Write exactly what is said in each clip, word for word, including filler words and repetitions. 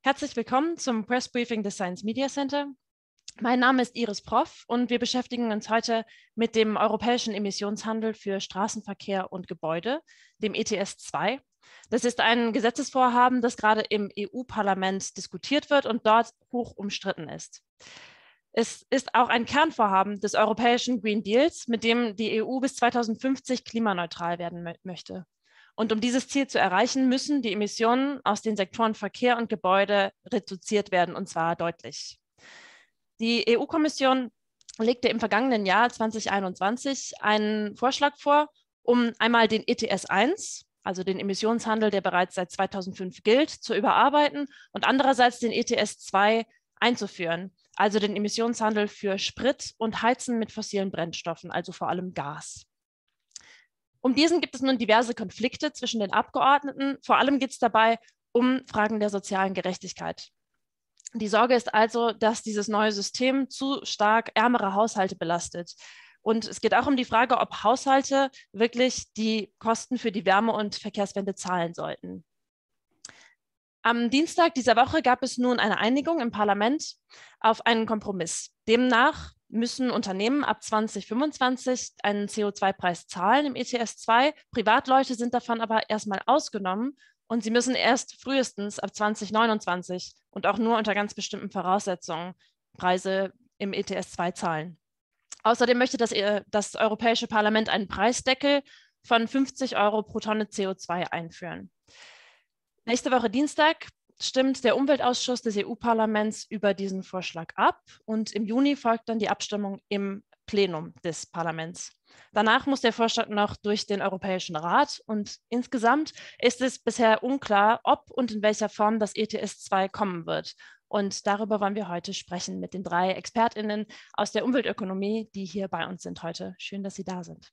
Herzlich willkommen zum Press Briefing des Science Media Center. Mein Name ist Iris Proff und wir beschäftigen uns heute mit dem europäischen Emissionshandel für Straßenverkehr und Gebäude, dem E T S zwei. Das ist ein Gesetzesvorhaben, das gerade im E U-Parlament diskutiert wird und dort hoch umstritten ist. Es ist auch ein Kernvorhaben des europäischen Green Deals, mit dem die E U bis zweitausendfünfzig klimaneutral werden mö- möchte. Und um dieses Ziel zu erreichen, müssen die Emissionen aus den Sektoren Verkehr und Gebäude reduziert werden, und zwar deutlich. Die E U-Kommission legte im vergangenen Jahr zweitausendeinundzwanzig einen Vorschlag vor, um einmal den E T S eins, also den Emissionshandel, der bereits seit zweitausendfünf gilt, zu überarbeiten und andererseits den E T S zwei einzuführen, also den Emissionshandel für Sprit und Heizen mit fossilen Brennstoffen, also vor allem Gas. Um diesen gibt es nun diverse Konflikte zwischen den Abgeordneten. Vor allem geht es dabei um Fragen der sozialen Gerechtigkeit. Die Sorge ist also, dass dieses neue System zu stark ärmere Haushalte belastet. Und es geht auch um die Frage, ob Haushalte wirklich die Kosten für die Wärme- und Verkehrswende zahlen sollten. Am Dienstag dieser Woche gab es nun eine Einigung im Parlament auf einen Kompromiss. Demnach müssen Unternehmen ab zweitausendfünfundzwanzig einen C O zwei Preis zahlen im E T S zwei. Privatleute sind davon aber erstmal ausgenommen und sie müssen erst frühestens ab zweitausendneunundzwanzig und auch nur unter ganz bestimmten Voraussetzungen Preise im E T S zwei zahlen. Außerdem möchte das, das Europäische Parlament einen Preisdeckel von fünfzig Euro pro Tonne C O zwei einführen. Nächste Woche Dienstag stimmt der Umweltausschuss des E U-Parlaments über diesen Vorschlag ab und im Juni folgt dann die Abstimmung im Plenum des Parlaments. Danach muss der Vorschlag noch durch den Europäischen Rat und insgesamt ist es bisher unklar, ob und in welcher Form das E T S zwei kommen wird. Und darüber wollen wir heute sprechen mit den drei ExpertInnen aus der Umweltökonomie, die hier bei uns sind heute. Schön, dass Sie da sind.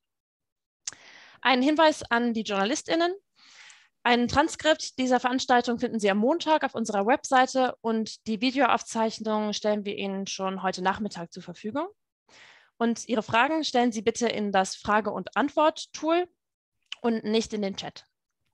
Ein Hinweis an die JournalistInnen. Ein Transkript dieser Veranstaltung finden Sie am Montag auf unserer Webseite und die Videoaufzeichnung stellen wir Ihnen schon heute Nachmittag zur Verfügung. Und Ihre Fragen stellen Sie bitte in das Frage- und Antwort-Tool und nicht in den Chat.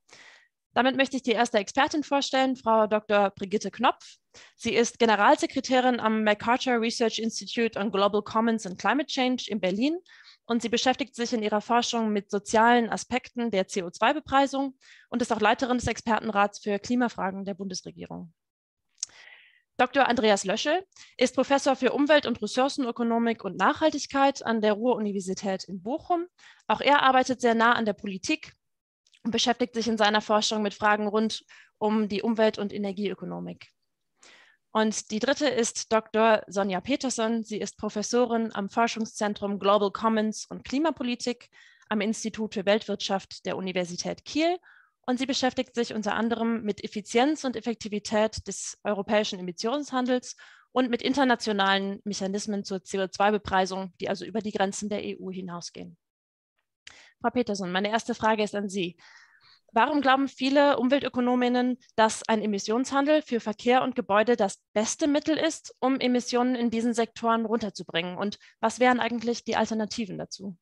Damit möchte ich die erste Expertin vorstellen, Frau Doktor Brigitte Knopf. Sie ist Generalsekretärin am MacArthur Research Institute on Global Commons and Climate Change in Berlin. Und sie beschäftigt sich in ihrer Forschung mit sozialen Aspekten der C O zwei Bepreisung und ist auch Leiterin des Expertenrats für Klimafragen der Bundesregierung. Doktor Andreas Löschel ist Professor für Umwelt- und Ressourcenökonomik und Nachhaltigkeit an der Ruhr-Universität in Bochum. Auch er arbeitet sehr nah an der Politik und beschäftigt sich in seiner Forschung mit Fragen rund um die Umwelt- und Energieökonomik. Und die dritte ist Doktor Sonja Peterson. Sie ist Professorin am Forschungszentrum Global Commons und Klimapolitik am Institut für Weltwirtschaft der Universität Kiel. Und sie beschäftigt sich unter anderem mit Effizienz und Effektivität des europäischen Emissionshandels und mit internationalen Mechanismen zur C O zwei Bepreisung, die also über die Grenzen der E U hinausgehen. Frau Peterson, meine erste Frage ist an Sie. Warum glauben viele Umweltökonominnen, dass ein Emissionshandel für Verkehr und Gebäude das beste Mittel ist, um Emissionen in diesen Sektoren runterzubringen? Und was wären eigentlich die Alternativen dazu?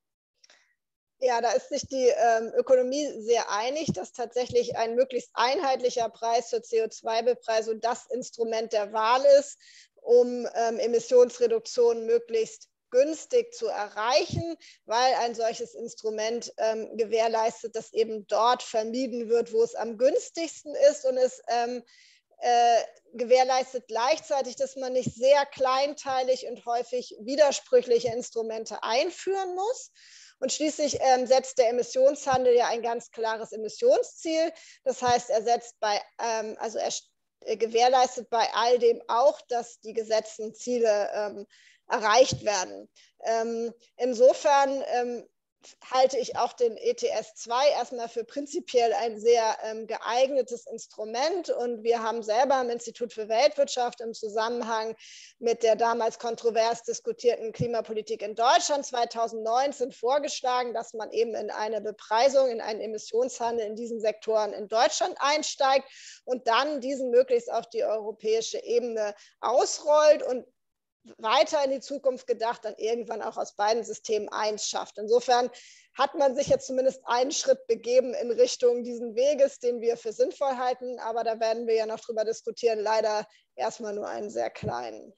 Ja, da ist sich die ähm, Ökonomie sehr einig, dass tatsächlich ein möglichst einheitlicher Preis zur C O zwei Bepreisung das Instrument der Wahl ist, um ähm, Emissionsreduktionen möglichst günstig zu erreichen, weil ein solches Instrument ähm, gewährleistet, dass eben dort vermieden wird, wo es am günstigsten ist und es ähm, äh, gewährleistet gleichzeitig, dass man nicht sehr kleinteilig und häufig widersprüchliche Instrumente einführen muss. Und schließlich ähm, setzt der Emissionshandel ja ein ganz klares Emissionsziel. Das heißt, er setzt bei, ähm, also er äh, gewährleistet bei all dem auch, dass die gesetzten Ziele ähm, erreicht werden. Ähm, insofern ähm, halte ich auch den E T S zwei erstmal für prinzipiell ein sehr ähm, geeignetes Instrument. Und wir haben selber im Institut für Weltwirtschaft im Zusammenhang mit der damals kontrovers diskutierten Klimapolitik in Deutschland zweitausendneunzehn vorgeschlagen, dass man eben in eine Bepreisung, in einen Emissionshandel in diesen Sektoren in Deutschland einsteigt und dann diesen möglichst auf die europäische Ebene ausrollt. Und weiter in die Zukunft gedacht, dann irgendwann auch aus beiden Systemen eins schafft. Insofern hat man sich jetzt zumindest einen Schritt begeben in Richtung diesen Weges, den wir für sinnvoll halten. Aber da werden wir ja noch drüber diskutieren, leider erstmal nur einen sehr kleinen.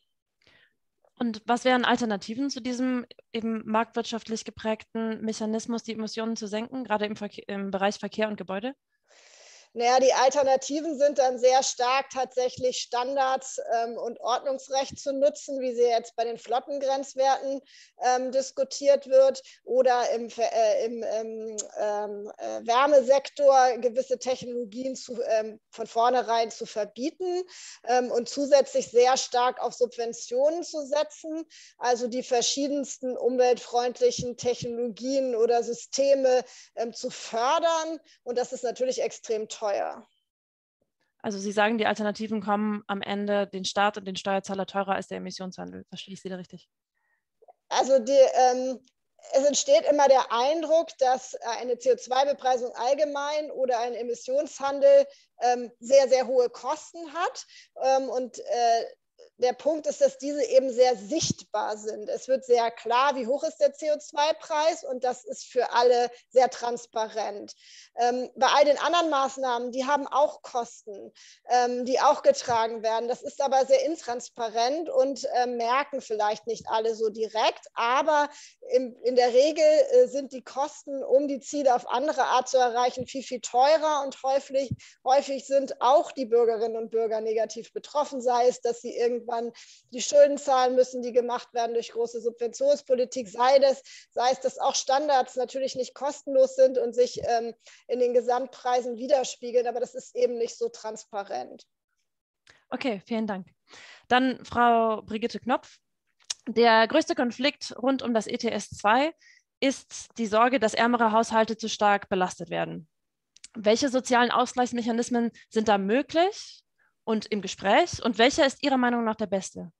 Und was wären Alternativen zu diesem eben marktwirtschaftlich geprägten Mechanismus, die Emissionen zu senken, gerade im, Verke- im Bereich Verkehr und Gebäude? Naja, die Alternativen sind dann sehr stark tatsächlich Standards ähm, und Ordnungsrecht zu nutzen, wie sie jetzt bei den Flottengrenzwerten ähm, diskutiert wird, oder im, äh, im ähm, äh, Wärmesektor gewisse Technologien zu, ähm, von vornherein zu verbieten ähm, und zusätzlich sehr stark auf Subventionen zu setzen, also die verschiedensten umweltfreundlichen Technologien oder Systeme ähm, zu fördern. Und das ist natürlich extrem teuer. Teuer. Also Sie sagen, die Alternativen kommen am Ende den Staat und den Steuerzahler teurer als der Emissionshandel. Verstehe ich Sie da richtig? Also die, ähm, es entsteht immer der Eindruck, dass eine C O zwei Bepreisung allgemein oder ein Emissionshandel ähm, sehr, sehr hohe Kosten hat. Ähm, und äh, der Punkt ist, dass diese eben sehr sichtbar sind. Es wird sehr klar, wie hoch ist der C O zwei Preis, und das ist für alle sehr transparent. Ähm, bei all den anderen Maßnahmen, die haben auch Kosten, ähm, die auch getragen werden. Das ist aber sehr intransparent und äh, merken vielleicht nicht alle so direkt. Aber in, in der Regel äh, sind die Kosten, um die Ziele auf andere Art zu erreichen, viel, viel teurer. Und häufig, häufig sind auch die Bürgerinnen und Bürger negativ betroffen, sei es, dass sie irgendwann die Schulden zahlen müssen, die gemacht werden durch große Subventionspolitik, sei, das, sei es, dass auch Standards natürlich nicht kostenlos sind und sich ähm, in den Gesamtpreisen widerspiegeln, aber das ist eben nicht so transparent. Okay, vielen Dank. Dann Frau Brigitte Knopf. Der größte Konflikt rund um das E T S zwei ist die Sorge, dass ärmere Haushalte zu stark belastet werden. Welche sozialen Ausgleichsmechanismen sind da möglich und im Gespräch, und welcher ist Ihrer Meinung nach der beste?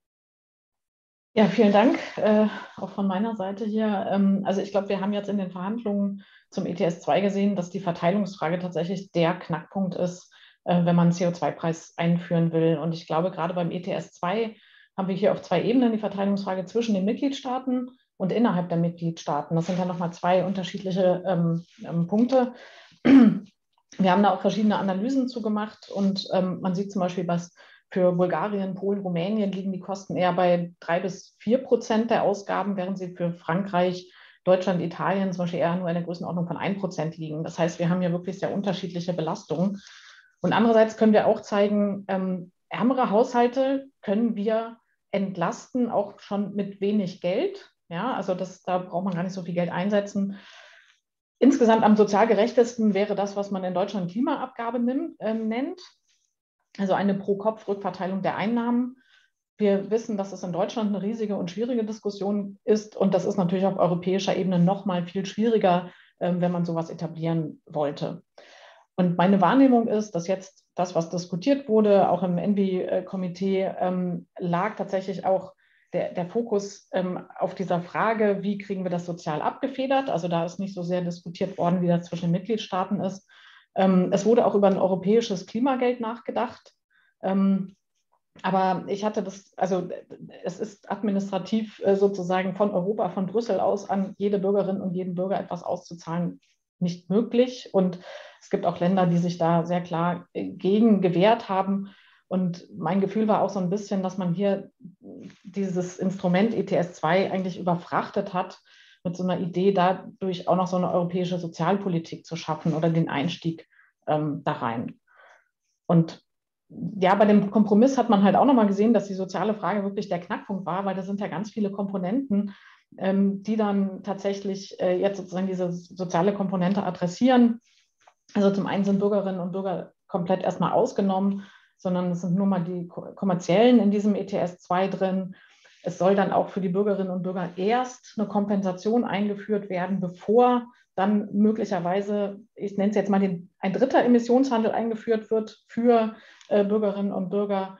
Ja, vielen Dank, äh, auch von meiner Seite hier. Ähm, also ich glaube, wir haben jetzt in den Verhandlungen zum E T S zwei gesehen, dass die Verteilungsfrage tatsächlich der Knackpunkt ist, äh, wenn man einen C O zwei Preis einführen will. Und ich glaube, gerade beim E T S zwei haben wir hier auf zwei Ebenen die Verteilungsfrage zwischen den Mitgliedstaaten und innerhalb der Mitgliedstaaten. Das sind ja nochmal zwei unterschiedliche ähm, ähm, Punkte. Wir haben da auch verschiedene Analysen zugemacht, und ähm, man sieht zum Beispiel, was für Bulgarien, Polen, Rumänien liegen die Kosten eher bei drei bis vier Prozent der Ausgaben, während sie für Frankreich, Deutschland, Italien zum Beispiel eher nur in der Größenordnung von ein Prozent liegen. Das heißt, wir haben hier wirklich sehr unterschiedliche Belastungen. Und andererseits können wir auch zeigen, ähm, ärmere Haushalte können wir entlasten, auch schon mit wenig Geld. Ja, also das, da braucht man gar nicht so viel Geld einsetzen. Insgesamt am sozial gerechtesten wäre das, was man in Deutschland Klimaabgabe nimmt, äh, nennt. Also eine Pro-Kopf-Rückverteilung der Einnahmen. Wir wissen, dass es in Deutschland eine riesige und schwierige Diskussion ist. Und das ist natürlich auf europäischer Ebene noch mal viel schwieriger, äh, wenn man sowas etablieren wollte. Und meine Wahrnehmung ist, dass jetzt das, was diskutiert wurde, auch im Envi-Komitee, ähm, lag tatsächlich auch der, der Fokus ähm, auf dieser Frage, wie kriegen wir das sozial abgefedert. Also da ist nicht so sehr diskutiert worden, wie das zwischen den Mitgliedstaaten ist. Ähm, es wurde auch über ein europäisches Klimageld nachgedacht. Ähm, aber ich hatte das, also es ist administrativ äh, sozusagen von Europa, von Brüssel aus an jede Bürgerin und jeden Bürger etwas auszuzahlen, nicht möglich. Und es gibt auch Länder, die sich da sehr klar gegen gewehrt haben. Und mein Gefühl war auch so ein bisschen, dass man hier dieses Instrument E T S zwei eigentlich überfrachtet hat mit so einer Idee, dadurch auch noch so eine europäische Sozialpolitik zu schaffen oder den Einstieg ähm, da rein. Und ja, bei dem Kompromiss hat man halt auch nochmal gesehen, dass die soziale Frage wirklich der Knackpunkt war, weil da sind ja ganz viele Komponenten, ähm, die dann tatsächlich äh, jetzt sozusagen diese soziale Komponente adressieren. Also zum einen sind Bürgerinnen und Bürger komplett erstmal ausgenommen, sondern es sind nur mal die kommerziellen in diesem E T S zwei drin. Es soll dann auch für die Bürgerinnen und Bürger erst eine Kompensation eingeführt werden, bevor dann möglicherweise, ich nenne es jetzt mal, den, ein dritter Emissionshandel eingeführt wird für äh, Bürgerinnen und Bürger.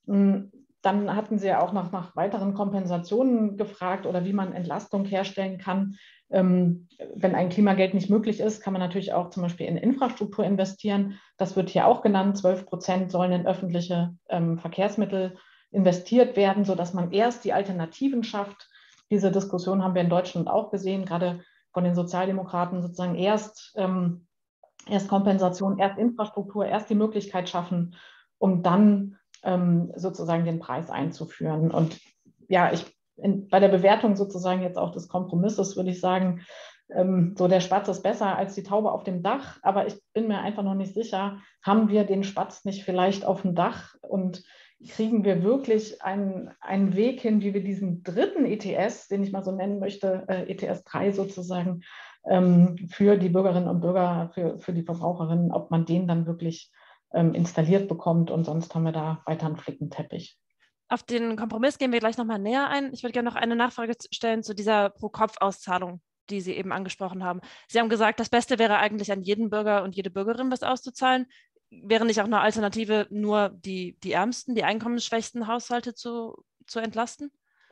Dann hatten Sie ja auch noch nach weiteren Kompensationen gefragt oder wie man Entlastung herstellen kann. Ähm, wenn ein Klimageld nicht möglich ist, kann man natürlich auch zum Beispiel in Infrastruktur investieren. Das wird hier auch genannt. zwölf Prozent sollen in öffentliche ähm, Verkehrsmittel investiert werden, sodass man erst die Alternativen schafft. Diese Diskussion haben wir in Deutschland auch gesehen, gerade von den Sozialdemokraten, sozusagen erst, ähm, erst Kompensation, erst Infrastruktur, erst die Möglichkeit schaffen, um dann ähm, sozusagen den Preis einzuführen. Und ja, ich in, bei der Bewertung sozusagen jetzt auch des Kompromisses würde ich sagen, ähm, so der Spatz ist besser als die Taube auf dem Dach, aber ich bin mir einfach noch nicht sicher, haben wir den Spatz nicht vielleicht auf dem Dach und kriegen wir wirklich einen, einen Weg hin, wie wir diesen dritten E T S, den ich mal so nennen möchte, äh, E T S drei sozusagen, ähm, für die Bürgerinnen und Bürger, für, für die Verbraucherinnen, ob man den dann wirklich ähm, installiert bekommt, und sonst haben wir da weiter einen Flickenteppich. Auf den Kompromiss gehen wir gleich nochmal näher ein. Ich würde gerne noch eine Nachfrage stellen zu dieser Pro-Kopf-Auszahlung, die Sie eben angesprochen haben. Sie haben gesagt, das Beste wäre eigentlich an jeden Bürger und jede Bürgerin was auszuzahlen. Wäre nicht auch eine Alternative, nur die, die ärmsten, die einkommensschwächsten Haushalte zu, zu entlasten?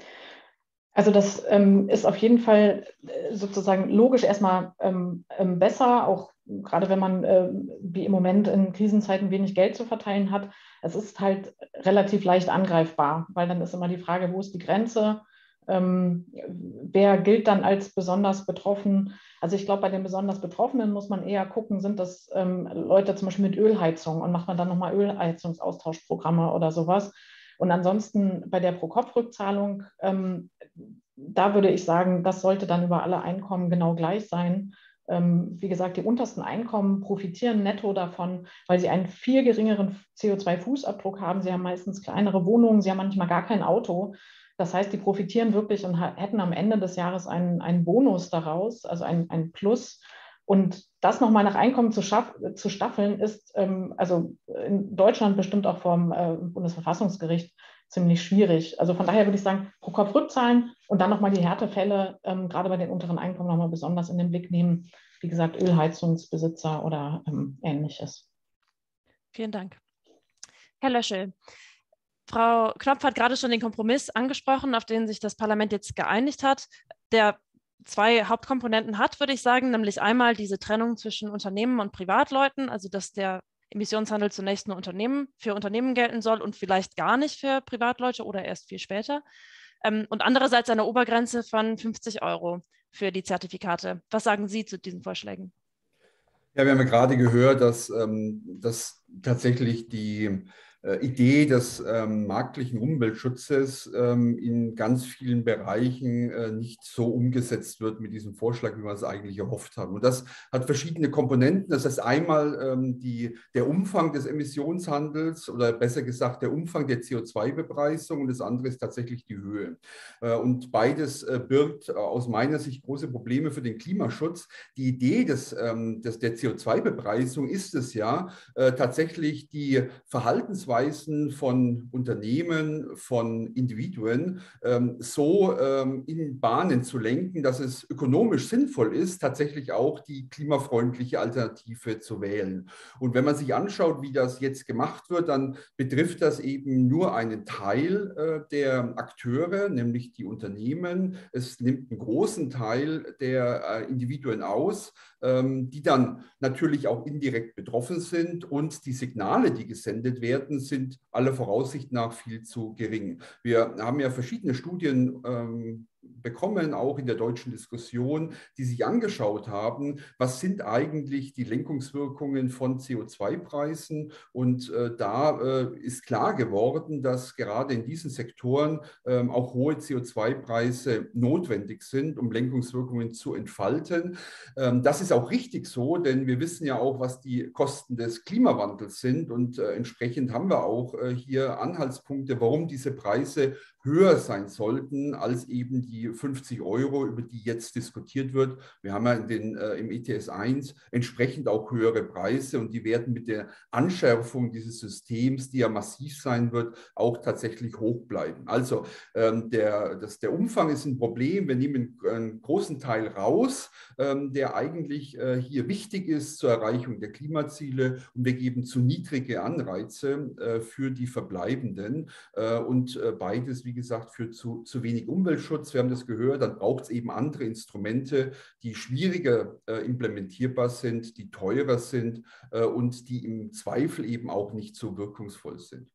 Also das ähm, ist auf jeden Fall sozusagen logisch erstmal ähm, besser, auch gerade wenn man äh, wie im Moment in Krisenzeiten wenig Geld zu verteilen hat. Es ist halt relativ leicht angreifbar, weil dann ist immer die Frage, wo ist die Grenze? Ähm, wer gilt dann als besonders betroffen? Also ich glaube, bei den besonders Betroffenen muss man eher gucken, sind das ähm, Leute zum Beispiel mit Ölheizung und macht man dann nochmal Ölheizungsaustauschprogramme oder sowas. Und ansonsten bei der Pro-Kopf-Rückzahlung, ähm, da würde ich sagen, das sollte dann über alle Einkommen genau gleich sein. Ähm, wie gesagt, die untersten Einkommen profitieren netto davon, weil sie einen viel geringeren C O zwei Fußabdruck haben. Sie haben meistens kleinere Wohnungen, sie haben manchmal gar kein Auto. Das heißt, die profitieren wirklich und hätten am Ende des Jahres einen, einen Bonus daraus, also ein, ein Plus. Und das nochmal nach Einkommen zu, schaff, zu staffeln, ist ähm, also in Deutschland bestimmt auch vom äh, Bundesverfassungsgericht ziemlich schwierig. Also von daher würde ich sagen, pro Kopf rückzahlen und dann nochmal die Härtefälle, ähm, gerade bei den unteren Einkommen, nochmal besonders in den Blick nehmen. Wie gesagt, Ölheizungsbesitzer oder ähm, Ähnliches. Vielen Dank. Herr Löschel, Frau Knopf hat gerade schon den Kompromiss angesprochen, auf den sich das Parlament jetzt geeinigt hat, der zwei Hauptkomponenten hat, würde ich sagen, nämlich einmal diese Trennung zwischen Unternehmen und Privatleuten, also dass der Emissionshandel zunächst nur Unternehmen für Unternehmen gelten soll und vielleicht gar nicht für Privatleute oder erst viel später. Ähm, und andererseits eine Obergrenze von fünfzig Euro für die Zertifikate. Was sagen Sie zu diesen Vorschlägen? Ja, wir haben ja gerade gehört, dass, ähm, dass tatsächlich die äh, Idee des ähm, marktlichen Umweltschutzes ähm, in ganz vielen Bereichen äh, nicht so umgesetzt wird mit diesem Vorschlag, wie wir es eigentlich erhofft haben. Und das hat verschiedene Komponenten. Das heißt einmal ähm, die, der Umfang des Emissionshandels oder besser gesagt der Umfang der C O zwei Bepreisung und das andere ist tatsächlich die Höhe. Äh, und beides äh, birgt äh, aus meiner Sicht große Probleme für den Klimaschutz. Die Idee des, ähm, des, der C O zwei Bepreisung ist es ja, äh, tatsächlich die Verhaltensweisen von Unternehmen, von Individuen ähm, so ähm, in Bahnen zu lenken, dass es ökonomisch sinnvoll ist, tatsächlich auch die klimafreundliche Alternative zu wählen. Und wenn man sich anschaut, wie das jetzt gemacht wird, dann betrifft das eben nur einen Teil äh, der Akteure, nämlich die Unternehmen. Es nimmt einen großen Teil der äh, Individuen aus, ähm, die dann natürlich auch indirekt betroffen sind und die Signale, die gesendet werden, sind aller Voraussicht nach viel zu gering. Wir haben ja verschiedene Studien ähm, bekommen, auch in der deutschen Diskussion, die sich angeschaut haben, was sind eigentlich die Lenkungswirkungen von C O zwei Preisen. Und äh, da äh, ist klar geworden, dass gerade in diesen Sektoren äh, auch hohe C O zwei Preise notwendig sind, um Lenkungswirkungen zu entfalten. Ähm, das ist auch richtig so, denn wir wissen ja auch, was die Kosten des Klimawandels sind. Und äh, entsprechend haben wir auch äh, hier Anhaltspunkte, warum diese Preise höher sein sollten als eben die fünfzig Euro, über die jetzt diskutiert wird. Wir haben ja in den, äh, im E T S eins entsprechend auch höhere Preise und die werden mit der Anschärfung dieses Systems, die ja massiv sein wird, auch tatsächlich hoch bleiben. Also ähm, der, das, der Umfang ist ein Problem. Wir nehmen einen großen Teil raus, ähm, der eigentlich äh, hier wichtig ist zur Erreichung der Klimaziele und wir geben zu niedrige Anreize äh, für die Verbleibenden äh, und äh, beides, wie Wie gesagt, führt zu, zu wenig Umweltschutz. Wir haben das gehört, dann braucht es eben andere Instrumente, die schwieriger äh, implementierbar sind, die teurer sind äh, und die im Zweifel eben auch nicht so wirkungsvoll sind.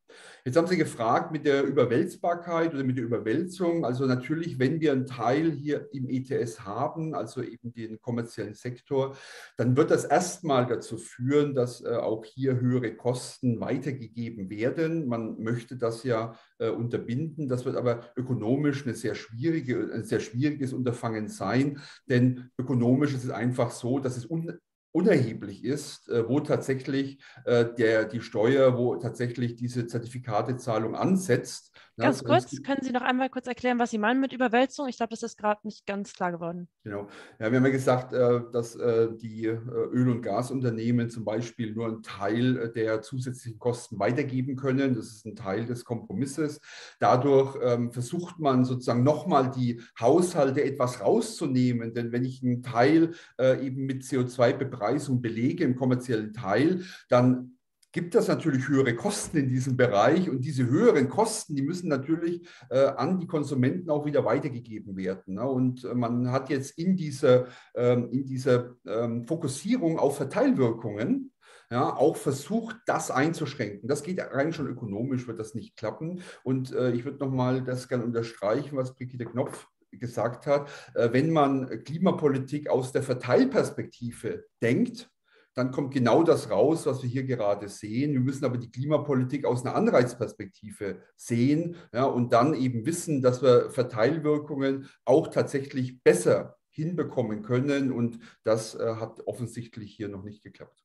Jetzt haben Sie gefragt mit der Überwälzbarkeit oder mit der Überwälzung. Also natürlich, wenn wir einen Teil hier im E T S haben, also eben den kommerziellen Sektor, dann wird das erstmal dazu führen, dass äh, auch hier höhere Kosten weitergegeben werden. Man möchte das ja äh, unterbinden. Das wird aber ökonomisch eine sehr schwierige, ein sehr schwieriges Unterfangen sein, denn ökonomisch ist es einfach so, dass es un unerheblich ist, wo tatsächlich der, die Steuer, wo tatsächlich diese Zertifikatezahlung ansetzt. Ganz kurz, können Sie noch einmal kurz erklären, was Sie meinen mit Überwälzung? Ich glaube, das ist gerade nicht ganz klar geworden. Genau. Ja, wir haben ja gesagt, dass die Öl- und Gasunternehmen zum Beispiel nur einen Teil der zusätzlichen Kosten weitergeben können. Das ist ein Teil des Kompromisses. Dadurch versucht man sozusagen nochmal die Haushalte etwas rauszunehmen. Denn wenn ich einen Teil eben mit C O zwei Bepreisung belege, im kommerziellen Teil, dann gibt das natürlich höhere Kosten in diesem Bereich, und diese höheren Kosten, die müssen natürlich äh, an die Konsumenten auch wieder weitergegeben werden. Ne? Und äh, man hat jetzt in dieser, ähm, in dieser ähm, Fokussierung auf Verteilwirkungen ja, auch versucht, das einzuschränken. Das geht rein schon ökonomisch, wird das nicht klappen. Und äh, ich würde nochmal das gerne unterstreichen, was Brigitte Knopf gesagt hat. Äh, wenn man Klimapolitik aus der Verteilperspektive denkt, dann kommt genau das raus, was wir hier gerade sehen. Wir müssen aber die Klimapolitik aus einer Anreizperspektive sehen, ja, und dann eben wissen, dass wir Verteilwirkungen auch tatsächlich besser hinbekommen können. Und das äh, hat offensichtlich hier noch nicht geklappt.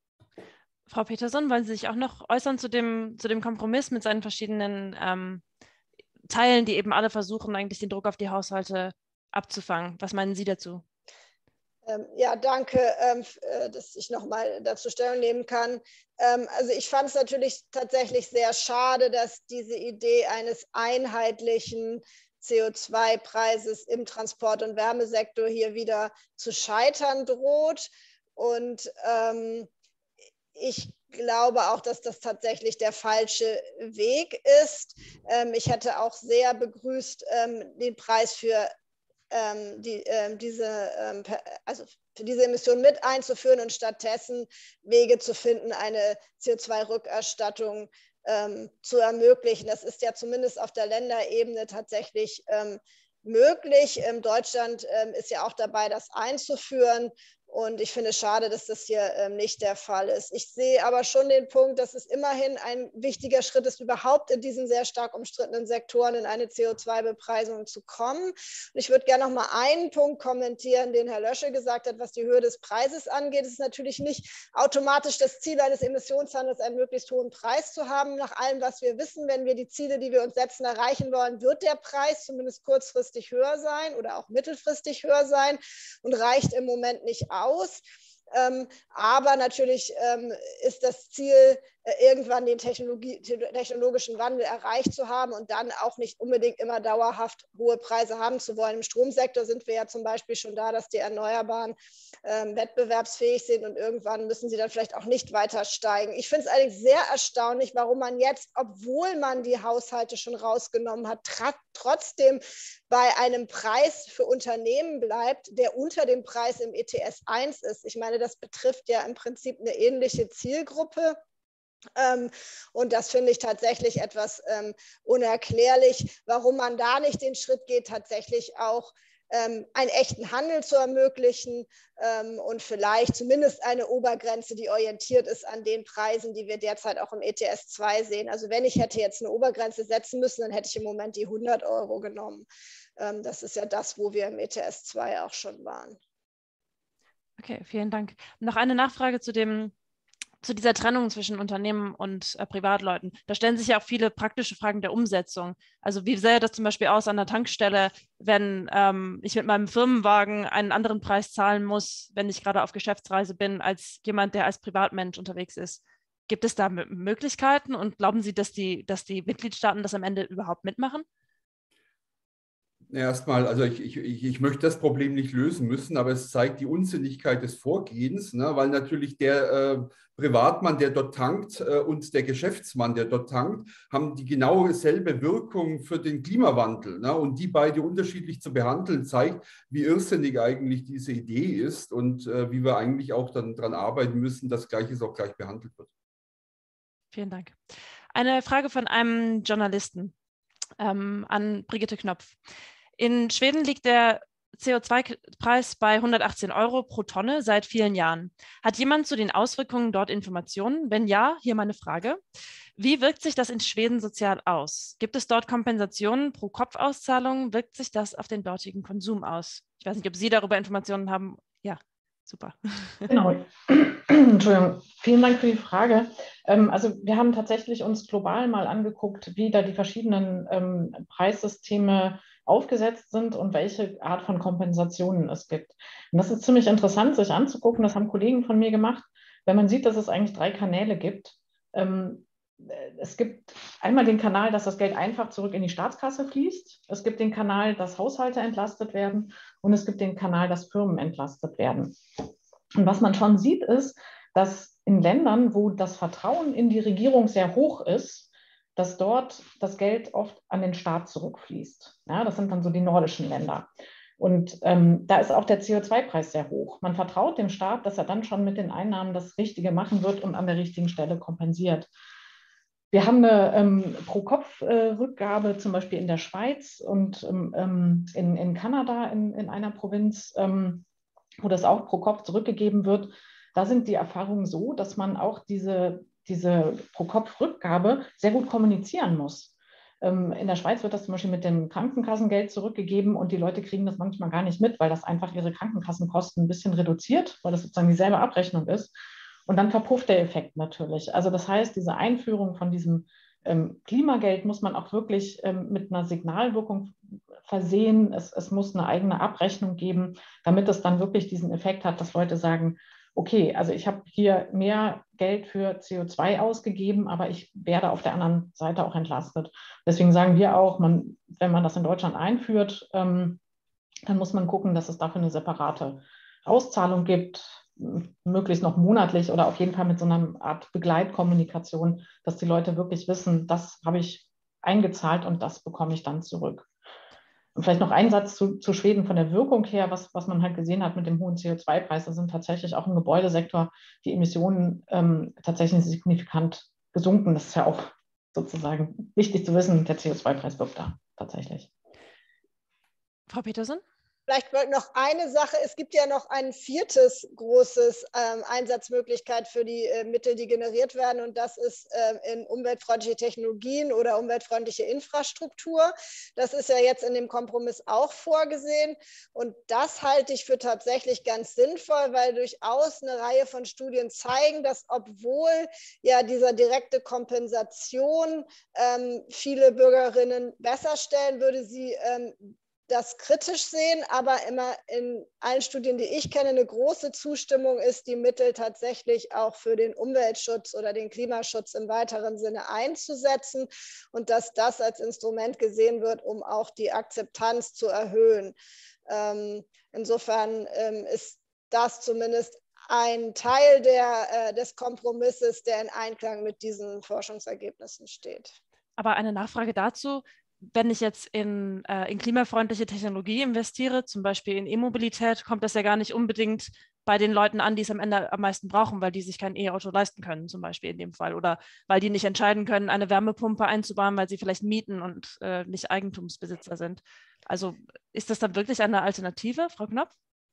Frau Peterson, wollen Sie sich auch noch äußern zu dem, zu dem Kompromiss mit seinen verschiedenen ähm, Teilen, die eben alle versuchen, eigentlich den Druck auf die Haushalte abzufangen? Was meinen Sie dazu? Ja, danke, dass ich nochmal dazu Stellung nehmen kann. Also ich fand es natürlich tatsächlich sehr schade, dass diese Idee eines einheitlichen C O zwei Preises im Transport- und Wärmesektor hier wieder zu scheitern droht. Und ähm, ich glaube auch, dass das tatsächlich der falsche Weg ist. Ähm, ich hätte auch sehr begrüßt, ähm, den Preis für Ähm, die, ähm, diese, ähm, also für diese Emissionen mit einzuführen und stattdessen Wege zu finden, eine C O zwei Rückerstattung ähm, zu ermöglichen. Das ist ja zumindest auf der Länderebene tatsächlich ähm, möglich. Ähm, Deutschland ähm, ist ja auch dabei, das einzuführen. Und ich finde es schade, dass das hier ähm, nicht der Fall ist. Ich sehe aber schon den Punkt, dass es immerhin ein wichtiger Schritt ist, überhaupt in diesen sehr stark umstrittenen Sektoren in eine C O zwei Bepreisung zu kommen. Und ich würde gerne noch mal einen Punkt kommentieren, den Herr Lösche gesagt hat, was die Höhe des Preises angeht. Es ist natürlich nicht automatisch das Ziel eines Emissionshandels, einen möglichst hohen Preis zu haben. Nach allem, was wir wissen, wenn wir die Ziele, die wir uns setzen, erreichen wollen, wird der Preis zumindest kurzfristig höher sein oder auch mittelfristig höher sein und reicht im Moment nicht aus. aus. Ähm, aber natürlich ähm, ist das Ziel, äh, irgendwann den Technologie, technologischen Wandel erreicht zu haben und dann auch nicht unbedingt immer dauerhaft hohe Preise haben zu wollen. Im Stromsektor sind wir ja zum Beispiel schon da, dass die Erneuerbaren ähm, wettbewerbsfähig sind und irgendwann müssen sie dann vielleicht auch nicht weiter steigen. Ich finde es allerdings sehr erstaunlich, warum man jetzt, obwohl man die Haushalte schon rausgenommen hat, trotzdem bei einem Preis für Unternehmen bleibt, der unter dem Preis im E T S eins ist. Ich meine, das betrifft ja im Prinzip eine ähnliche Zielgruppe. Ähm, und das finde ich tatsächlich etwas ähm, unerklärlich, warum man da nicht den Schritt geht, tatsächlich auch ähm, einen echten Handel zu ermöglichen ähm, und vielleicht zumindest eine Obergrenze, die orientiert ist an den Preisen, die wir derzeit auch im E T S zwei sehen. Also wenn ich hätte jetzt eine Obergrenze setzen müssen, dann hätte ich im Moment die hundert Euro genommen. Ähm, das ist ja das, wo wir im E T S zwei auch schon waren. Okay, vielen Dank. Noch eine Nachfrage zu dem zu dieser Trennung zwischen Unternehmen und äh, Privatleuten. Da stellen sich ja auch viele praktische Fragen der Umsetzung. Also wie sähe das zum Beispiel aus an der Tankstelle, wenn ähm, ich mit meinem Firmenwagen einen anderen Preis zahlen muss, wenn ich gerade auf Geschäftsreise bin, als jemand, der als Privatmensch unterwegs ist? Gibt es da M- Möglichkeiten und glauben Sie, dass die, dass die Mitgliedstaaten das am Ende überhaupt mitmachen? Erstmal, also ich, ich, ich möchte das Problem nicht lösen müssen, aber es zeigt die Unsinnigkeit des Vorgehens, ne, weil natürlich der äh, Privatmann, der dort tankt, äh, und der Geschäftsmann, der dort tankt, haben die genau dieselbe Wirkung für den Klimawandel. Ne, und die beide unterschiedlich zu behandeln, zeigt, wie irrsinnig eigentlich diese Idee ist und äh, wie wir eigentlich auch dann daran arbeiten müssen, dass Gleiches auch gleich behandelt wird. Vielen Dank. Eine Frage von einem Journalisten ähm, an Brigitte Knopf. In Schweden liegt der C O zwei Preis bei hundertachtzehn Euro pro Tonne seit vielen Jahren. Hat jemand zu den Auswirkungen dort Informationen? Wenn ja, hier meine Frage. Wie wirkt sich das in Schweden sozial aus? Gibt es dort Kompensationen pro Kopfauszahlung? Wirkt sich das auf den dortigen Konsum aus? Ich weiß nicht, ob Sie darüber Informationen haben. Ja, super. Genau. Entschuldigung, vielen Dank für die Frage. Ähm, also wir haben tatsächlich uns global mal angeguckt, wie da die verschiedenen ähm, Preissysteme aufgesetzt sind und welche Art von Kompensationen es gibt. Und das ist ziemlich interessant, sich anzugucken. Das haben Kollegen von mir gemacht, wenn man sieht, dass es eigentlich drei Kanäle gibt. Ähm, es gibt einmal den Kanal, dass das Geld einfach zurück in die Staatskasse fließt. Es gibt den Kanal, dass Haushalte entlastet werden. Und es gibt den Kanal, dass Firmen entlastet werden. Und was man schon sieht, ist, dass in Ländern, wo das Vertrauen in die Regierung sehr hoch ist, dass dort das Geld oft an den Staat zurückfließt. Ja, das sind dann so die nordischen Länder. Und ähm, da ist auch der C O zwei Preis sehr hoch. Man vertraut dem Staat, dass er dann schon mit den Einnahmen das Richtige machen wird und an der richtigen Stelle kompensiert. Wir haben eine ähm, Pro-Kopf-Rückgabe äh, zum Beispiel in der Schweiz und ähm, in, in Kanada in, in einer Provinz, ähm, wo das auch pro Kopf zurückgegeben wird. Da sind die Erfahrungen so, dass man auch diese, diese Pro-Kopf-Rückgabe sehr gut kommunizieren muss. Ähm, in der Schweiz wird das zum Beispiel mit dem Krankenkassengeld zurückgegeben und die Leute kriegen das manchmal gar nicht mit, weil das einfach ihre Krankenkassenkosten ein bisschen reduziert, weil das sozusagen dieselbe Abrechnung ist. Und dann verpufft der Effekt natürlich. Also das heißt, diese Einführung von diesem ähm, Klimageld muss man auch wirklich ähm, mit einer Signalwirkung versehen. Es, es muss eine eigene Abrechnung geben, damit es dann wirklich diesen Effekt hat, dass Leute sagen, okay, also ich habe hier mehr Geld für C O zwei ausgegeben, aber ich werde auf der anderen Seite auch entlastet. Deswegen sagen wir auch, man, wenn man das in Deutschland einführt, ähm, dann muss man gucken, dass es dafür eine separate Auszahlung gibt, möglichst noch monatlich oder auf jeden Fall mit so einer Art Begleitkommunikation, dass die Leute wirklich wissen, das habe ich eingezahlt und das bekomme ich dann zurück. Und vielleicht noch ein Satz zu, zu Schweden von der Wirkung her, was, was man halt gesehen hat mit dem hohen C O zwei Preis, da sind tatsächlich auch im Gebäudesektor die Emissionen ähm, tatsächlich signifikant gesunken. Das ist ja auch sozusagen wichtig zu wissen, der C O zwei Preis wirkt da tatsächlich. Frau Petersen? Vielleicht noch eine Sache, es gibt ja noch ein viertes großes ähm, Einsatzmöglichkeit für die äh, Mittel, die generiert werden, und das ist äh, in umweltfreundliche Technologien oder umweltfreundliche Infrastruktur. Das ist ja jetzt in dem Kompromiss auch vorgesehen, und das halte ich für tatsächlich ganz sinnvoll, weil durchaus eine Reihe von Studien zeigen, dass obwohl ja dieser direkte Kompensation ähm, viele Bürgerinnen besser stellen würde, sie ähm, das kritisch sehen, aber immer in allen Studien, die ich kenne, eine große Zustimmung ist, die Mittel tatsächlich auch für den Umweltschutz oder den Klimaschutz im weiteren Sinne einzusetzen und dass das als Instrument gesehen wird, um auch die Akzeptanz zu erhöhen. Ähm, insofern ähm, ist das zumindest ein Teil der, äh, des Kompromisses, der in Einklang mit diesen Forschungsergebnissen steht. Aber eine Nachfrage dazu: Wenn ich jetzt in, äh, in klimafreundliche Technologie investiere, zum Beispiel in E-Mobilität, kommt das ja gar nicht unbedingt bei den Leuten an, die es am Ende am meisten brauchen, weil die sich kein E-Auto leisten können, zum Beispiel in dem Fall. Oder weil die nicht entscheiden können, eine Wärmepumpe einzubauen, weil sie vielleicht mieten und äh, nicht Eigentumsbesitzer sind. Also ist das dann wirklich eine Alternative, Frau Knopf?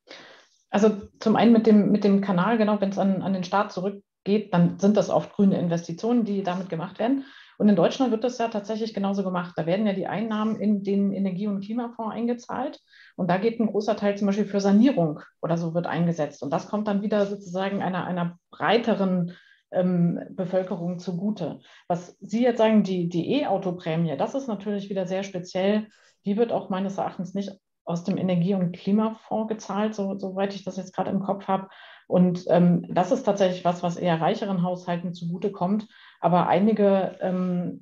Also zum einen mit dem, mit dem Kanal, genau, wenn es an, an den Staat zurückgeht, dann sind das oft grüne Investitionen, die damit gemacht werden. Und in Deutschland wird das ja tatsächlich genauso gemacht. Da werden ja die Einnahmen in den Energie- und Klimafonds eingezahlt. Und da geht ein großer Teil zum Beispiel für Sanierung oder so wird eingesetzt. Und das kommt dann wieder sozusagen einer, einer breiteren ähm, Bevölkerung zugute. Was Sie jetzt sagen, die, die E-Auto-Prämie, das ist natürlich wieder sehr speziell. Die wird auch meines Erachtens nicht aus dem Energie- und Klimafonds gezahlt, so, soweit ich das jetzt gerade im Kopf habe. Und ähm, das ist tatsächlich was, was eher reicheren Haushalten zugutekommt. Aber einige, ähm,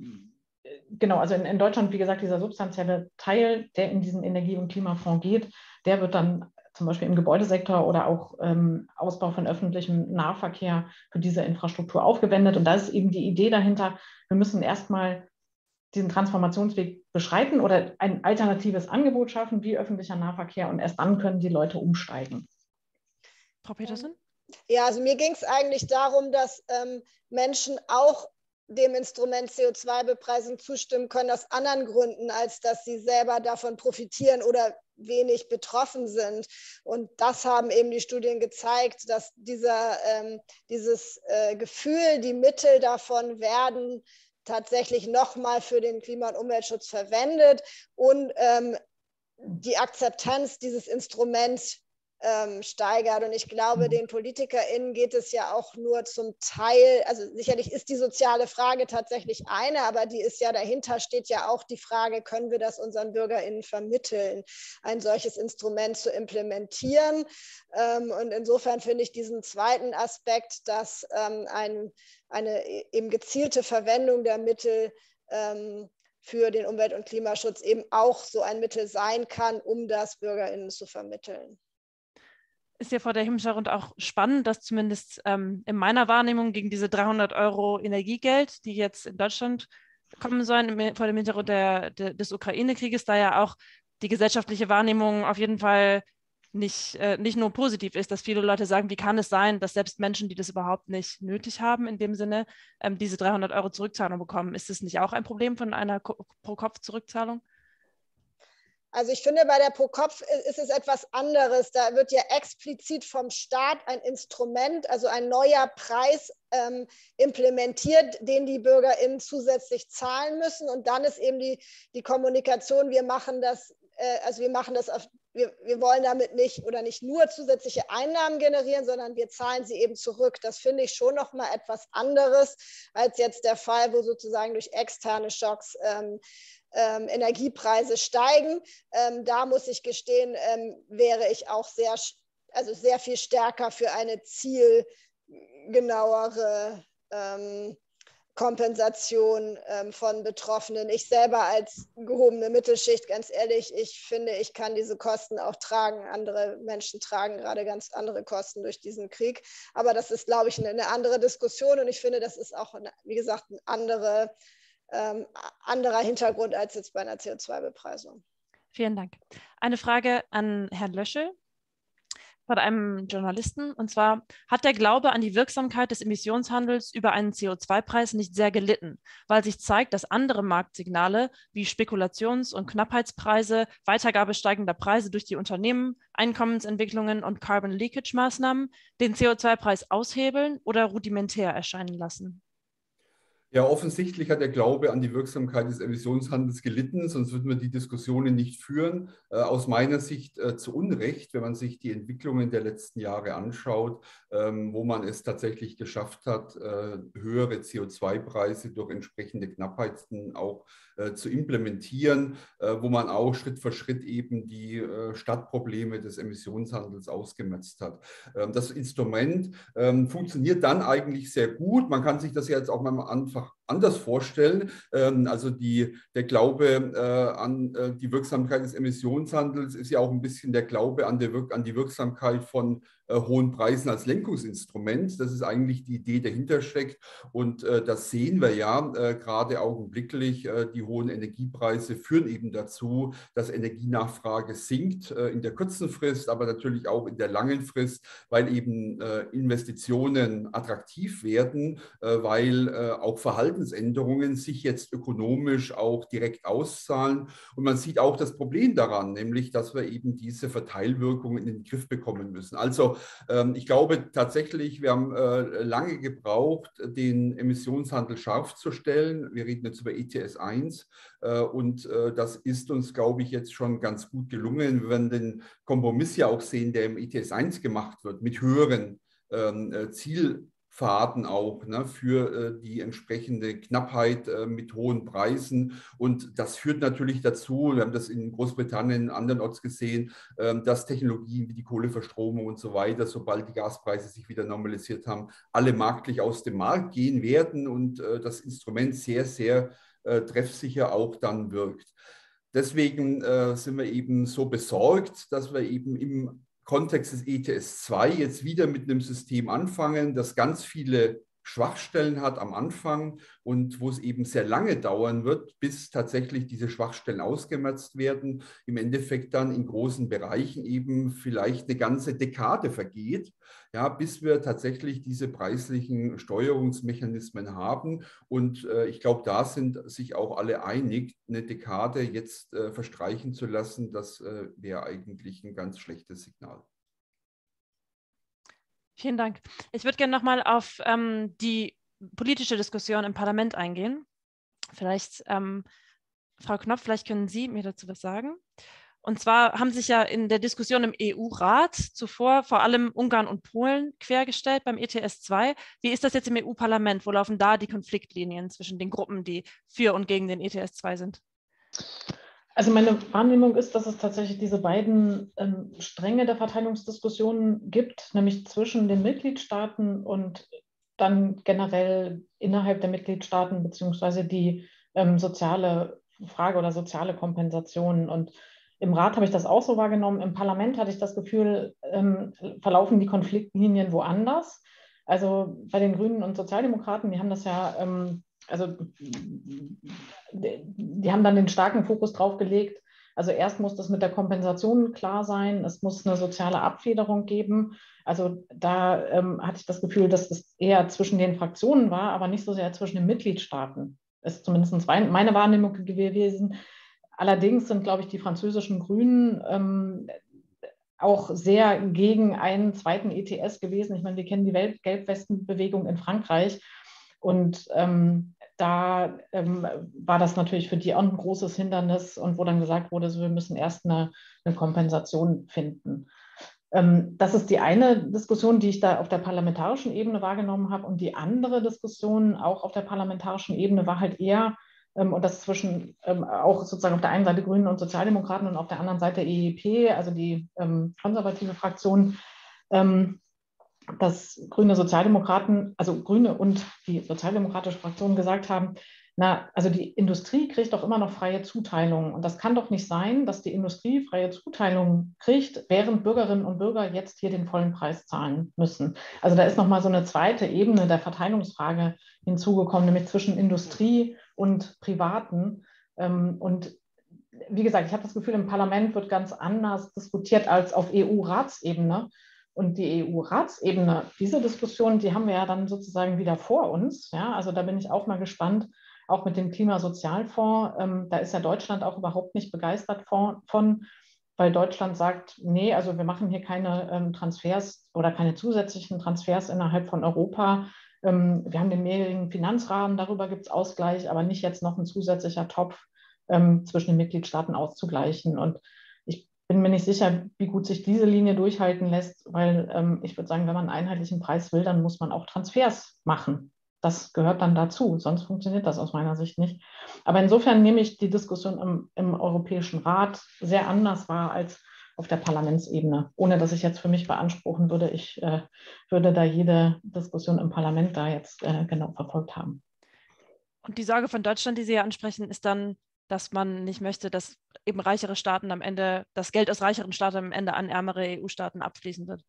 genau, also in, in Deutschland, wie gesagt, dieser substanzielle Teil, der in diesen Energie- und Klimafonds geht, der wird dann zum Beispiel im Gebäudesektor oder auch ähm, Ausbau von öffentlichem Nahverkehr für diese Infrastruktur aufgewendet. Und da ist eben die Idee dahinter, wir müssen erstmal diesen Transformationsweg beschreiten oder ein alternatives Angebot schaffen, wie öffentlicher Nahverkehr, und erst dann können die Leute umsteigen. Frau Petersen? Ja, also mir ging es eigentlich darum, dass ähm, Menschen auch dem Instrument C O zwei Bepreisung zustimmen können aus anderen Gründen, als dass sie selber davon profitieren oder wenig betroffen sind. Und das haben eben die Studien gezeigt, dass dieser, ähm, dieses äh, Gefühl, die Mittel davon werden tatsächlich nochmal für den Klima- und Umweltschutz verwendet und ähm, die Akzeptanz dieses Instruments ähm, steigert. Und ich glaube, den PolitikerInnen geht es ja auch nur zum Teil, also sicherlich ist die soziale Frage tatsächlich eine, aber die ist ja, dahinter steht ja auch die Frage, können wir das unseren BürgerInnen vermitteln, ein solches Instrument zu implementieren. Ähm, und insofern finde ich diesen zweiten Aspekt, dass ähm, ein, eine eben gezielte Verwendung der Mittel ähm, für den Umwelt- und Klimaschutz eben auch so ein Mittel sein kann, um das BürgerInnen zu vermitteln. Ist ja vor der Hintergrund auch spannend, dass zumindest ähm, in meiner Wahrnehmung gegen diese dreihundert Euro Energiegeld, die jetzt in Deutschland kommen sollen, im, vor dem Hintergrund der, der, des Ukraine-Krieges, da ja auch die gesellschaftliche Wahrnehmung auf jeden Fall nicht, äh, nicht nur positiv ist, dass viele Leute sagen, wie kann es sein, dass selbst Menschen, die das überhaupt nicht nötig haben, in dem Sinne, ähm, diese dreihundert Euro Zurückzahlung bekommen. Ist das nicht auch ein Problem von einer Pro-Kopf-Zurückzahlung? Also ich finde, bei der Pro-Kopf ist es etwas anderes. Da wird ja explizit vom Staat ein Instrument, also ein neuer Preis ähm, implementiert, den die BürgerInnen zusätzlich zahlen müssen. Und dann ist eben die, die Kommunikation, wir machen das, äh, also wir machen das auf, wir, wir wollen damit nicht oder nicht nur zusätzliche Einnahmen generieren, sondern wir zahlen sie eben zurück. Das finde ich schon nochmal etwas anderes als jetzt der Fall, wo sozusagen durch externe Schocks ähm, Ähm, Energiepreise steigen. Ähm, da muss ich gestehen, ähm, wäre ich auch sehr, also sehr viel stärker für eine zielgenauere ähm, Kompensation ähm, von Betroffenen. Ich selber als gehobene Mittelschicht, ganz ehrlich, ich finde, ich kann diese Kosten auch tragen. Andere Menschen tragen gerade ganz andere Kosten durch diesen Krieg. Aber das ist, glaube ich, eine, eine andere Diskussion und ich finde, das ist auch, eine, wie gesagt, eine andere Ähm, anderer Hintergrund als jetzt bei einer C O zwei Bepreisung. Vielen Dank. Eine Frage an Herrn Löschel von einem Journalisten. Und zwar, hat der Glaube an die Wirksamkeit des Emissionshandels über einen C O zwei Preis nicht sehr gelitten, weil sich zeigt, dass andere Marktsignale wie Spekulations- und Knappheitspreise, Weitergabe steigender Preise durch die Unternehmen, Einkommensentwicklungen und Carbon Leakage-Maßnahmen den C O zwei Preis aushebeln oder rudimentär erscheinen lassen? Ja, offensichtlich hat der Glaube an die Wirksamkeit des Emissionshandels gelitten, sonst würden wir die Diskussionen nicht führen. Äh, aus meiner Sicht äh, zu Unrecht, wenn man sich die Entwicklungen der letzten Jahre anschaut, ähm, wo man es tatsächlich geschafft hat, äh, höhere C O zwei Preise durch entsprechende Knappheiten auch äh, zu implementieren, äh, wo man auch Schritt für Schritt eben die äh, Stadtprobleme des Emissionshandels ausgemerzt hat. Ähm, das Instrument ähm, funktioniert dann eigentlich sehr gut. Man kann sich das jetzt auch mal einfach anders vorstellen. Also die, der Glaube äh, an äh, die Wirksamkeit des Emissionshandels ist ja auch ein bisschen der Glaube an, der Wirk an die Wirksamkeit von äh, hohen Preisen als Lenkungsinstrument. Das ist eigentlich die Idee, die dahinter steckt. Und äh, das sehen wir ja äh, gerade augenblicklich. Äh, die hohen Energiepreise führen eben dazu, dass Energienachfrage sinkt äh, in der kurzen Frist, aber natürlich auch in der langen Frist, weil eben äh, Investitionen attraktiv werden, äh, weil äh, auch Verhaltensänderungen sich jetzt ökonomisch auch direkt auszahlen. Und man sieht auch das Problem daran, nämlich, dass wir eben diese Verteilwirkungen in den Griff bekommen müssen. Also ähm, ich glaube tatsächlich, wir haben äh, lange gebraucht, den Emissionshandel scharf zu stellen. Wir reden jetzt über E T S eins äh, und äh, das ist uns, glaube ich, jetzt schon ganz gut gelungen. Wir werden den Kompromiss ja auch sehen, der im E T S eins gemacht wird, mit höheren ähm, Ziel Faden auch ne, für äh, die entsprechende Knappheit äh, mit hohen Preisen. Und das führt natürlich dazu, wir haben das in Großbritannien andernorts gesehen, äh, dass Technologien wie die Kohleverstromung und so weiter, sobald die Gaspreise sich wieder normalisiert haben, alle marktlich aus dem Markt gehen werden und äh, das Instrument sehr, sehr äh, treffsicher auch dann wirkt. Deswegen äh, sind wir eben so besorgt, dass wir eben im Kontext des E T S zwei jetzt wieder mit einem System anfangen, das ganz viele Schwachstellen hat am Anfang und wo es eben sehr lange dauern wird, bis tatsächlich diese Schwachstellen ausgemerzt werden. Im Endeffekt dann in großen Bereichen eben vielleicht eine ganze Dekade vergeht, ja, bis wir tatsächlich diese preislichen Steuerungsmechanismen haben. Und äh, ich glaube, da sind sich auch alle einig, eine Dekade jetzt äh, verstreichen zu lassen, das äh, wäre eigentlich ein ganz schlechtes Signal. Vielen Dank. Ich würde gerne nochmal auf ähm, die politische Diskussion im Parlament eingehen. Vielleicht, ähm, Frau Knopf, vielleicht können Sie mir dazu was sagen. Und zwar haben sich ja in der Diskussion im E U-Rat zuvor vor allem Ungarn und Polen quergestellt beim E T S zwei. Wie ist das jetzt im E U-Parlament? Wo laufen da die Konfliktlinien zwischen den Gruppen, die für und gegen den E T S zwei sind? Also meine Wahrnehmung ist, dass es tatsächlich diese beiden ähm, Stränge der Verteilungsdiskussionen gibt, nämlich zwischen den Mitgliedstaaten und dann generell innerhalb der Mitgliedstaaten beziehungsweise die ähm, soziale Frage oder soziale Kompensation. Und im Rat habe ich das auch so wahrgenommen. Im Parlament hatte ich das Gefühl, ähm, verlaufen die Konfliktlinien woanders. Also bei den Grünen und Sozialdemokraten, die haben das ja ähm, also die haben dann den starken Fokus drauf gelegt. Also erst muss das mit der Kompensation klar sein, es muss eine soziale Abfederung geben. Also da ähm, hatte ich das Gefühl, dass es eher zwischen den Fraktionen war, aber nicht so sehr zwischen den Mitgliedstaaten. Ist zumindest meine Wahrnehmung gewesen. Allerdings sind, glaube ich, die französischen Grünen ähm, auch sehr gegen einen zweiten E T S gewesen. Ich meine, wir kennen die Welt-Gelbwesten-Bewegung in Frankreich. Und ähm, da ähm, war das natürlich für die auch ein großes Hindernis und wo dann gesagt wurde, so, wir müssen erst eine, eine Kompensation finden. Ähm, das ist die eine Diskussion, die ich da auf der parlamentarischen Ebene wahrgenommen habe. Und die andere Diskussion auch auf der parlamentarischen Ebene war halt eher, ähm, und das zwischen ähm, auch sozusagen auf der einen Seite Grünen und Sozialdemokraten und auf der anderen Seite E E P, also die ähm, konservative Fraktion, ähm, dass grüne Sozialdemokraten, also Grüne und die sozialdemokratische Fraktion gesagt haben, na, also die Industrie kriegt doch immer noch freie Zuteilungen. Und das kann doch nicht sein, dass die Industrie freie Zuteilungen kriegt, während Bürgerinnen und Bürger jetzt hier den vollen Preis zahlen müssen. Also da ist nochmal so eine zweite Ebene der Verteilungsfrage hinzugekommen, nämlich zwischen Industrie und Privaten. Und wie gesagt, ich habe das Gefühl, im Parlament wird ganz anders diskutiert als auf E U-Ratsebene. Und die E U-Ratsebene, diese Diskussion, die haben wir ja dann sozusagen wieder vor uns. Ja, also da bin ich auch mal gespannt, auch mit dem Klimasozialfonds. Ähm, da ist ja Deutschland auch überhaupt nicht begeistert von, von, weil Deutschland sagt, nee, also wir machen hier keine ähm, Transfers oder keine zusätzlichen Transfers innerhalb von Europa. Ähm, wir haben den mehrjährigen Finanzrahmen, darüber gibt es Ausgleich, aber nicht jetzt noch ein zusätzlicher Topf ähm, zwischen den Mitgliedstaaten auszugleichen. Und ich bin mir nicht sicher, wie gut sich diese Linie durchhalten lässt, weil ähm, ich würde sagen, wenn man einen einheitlichen Preis will, dann muss man auch Transfers machen. Das gehört dann dazu, sonst funktioniert das aus meiner Sicht nicht. Aber insofern nehme ich die Diskussion im, im Europäischen Rat sehr anders wahr als auf der Parlamentsebene, ohne dass ich jetzt für mich beanspruchen würde, ich äh, würde da jede Diskussion im Parlament da jetzt äh, genau verfolgt haben. Und die Sorge von Deutschland, die Sie ja ansprechen, ist dann, dass man nicht möchte, dass eben reichere Staaten am Ende, das Geld aus reicheren Staaten am Ende an ärmere E U-Staaten abfließen wird.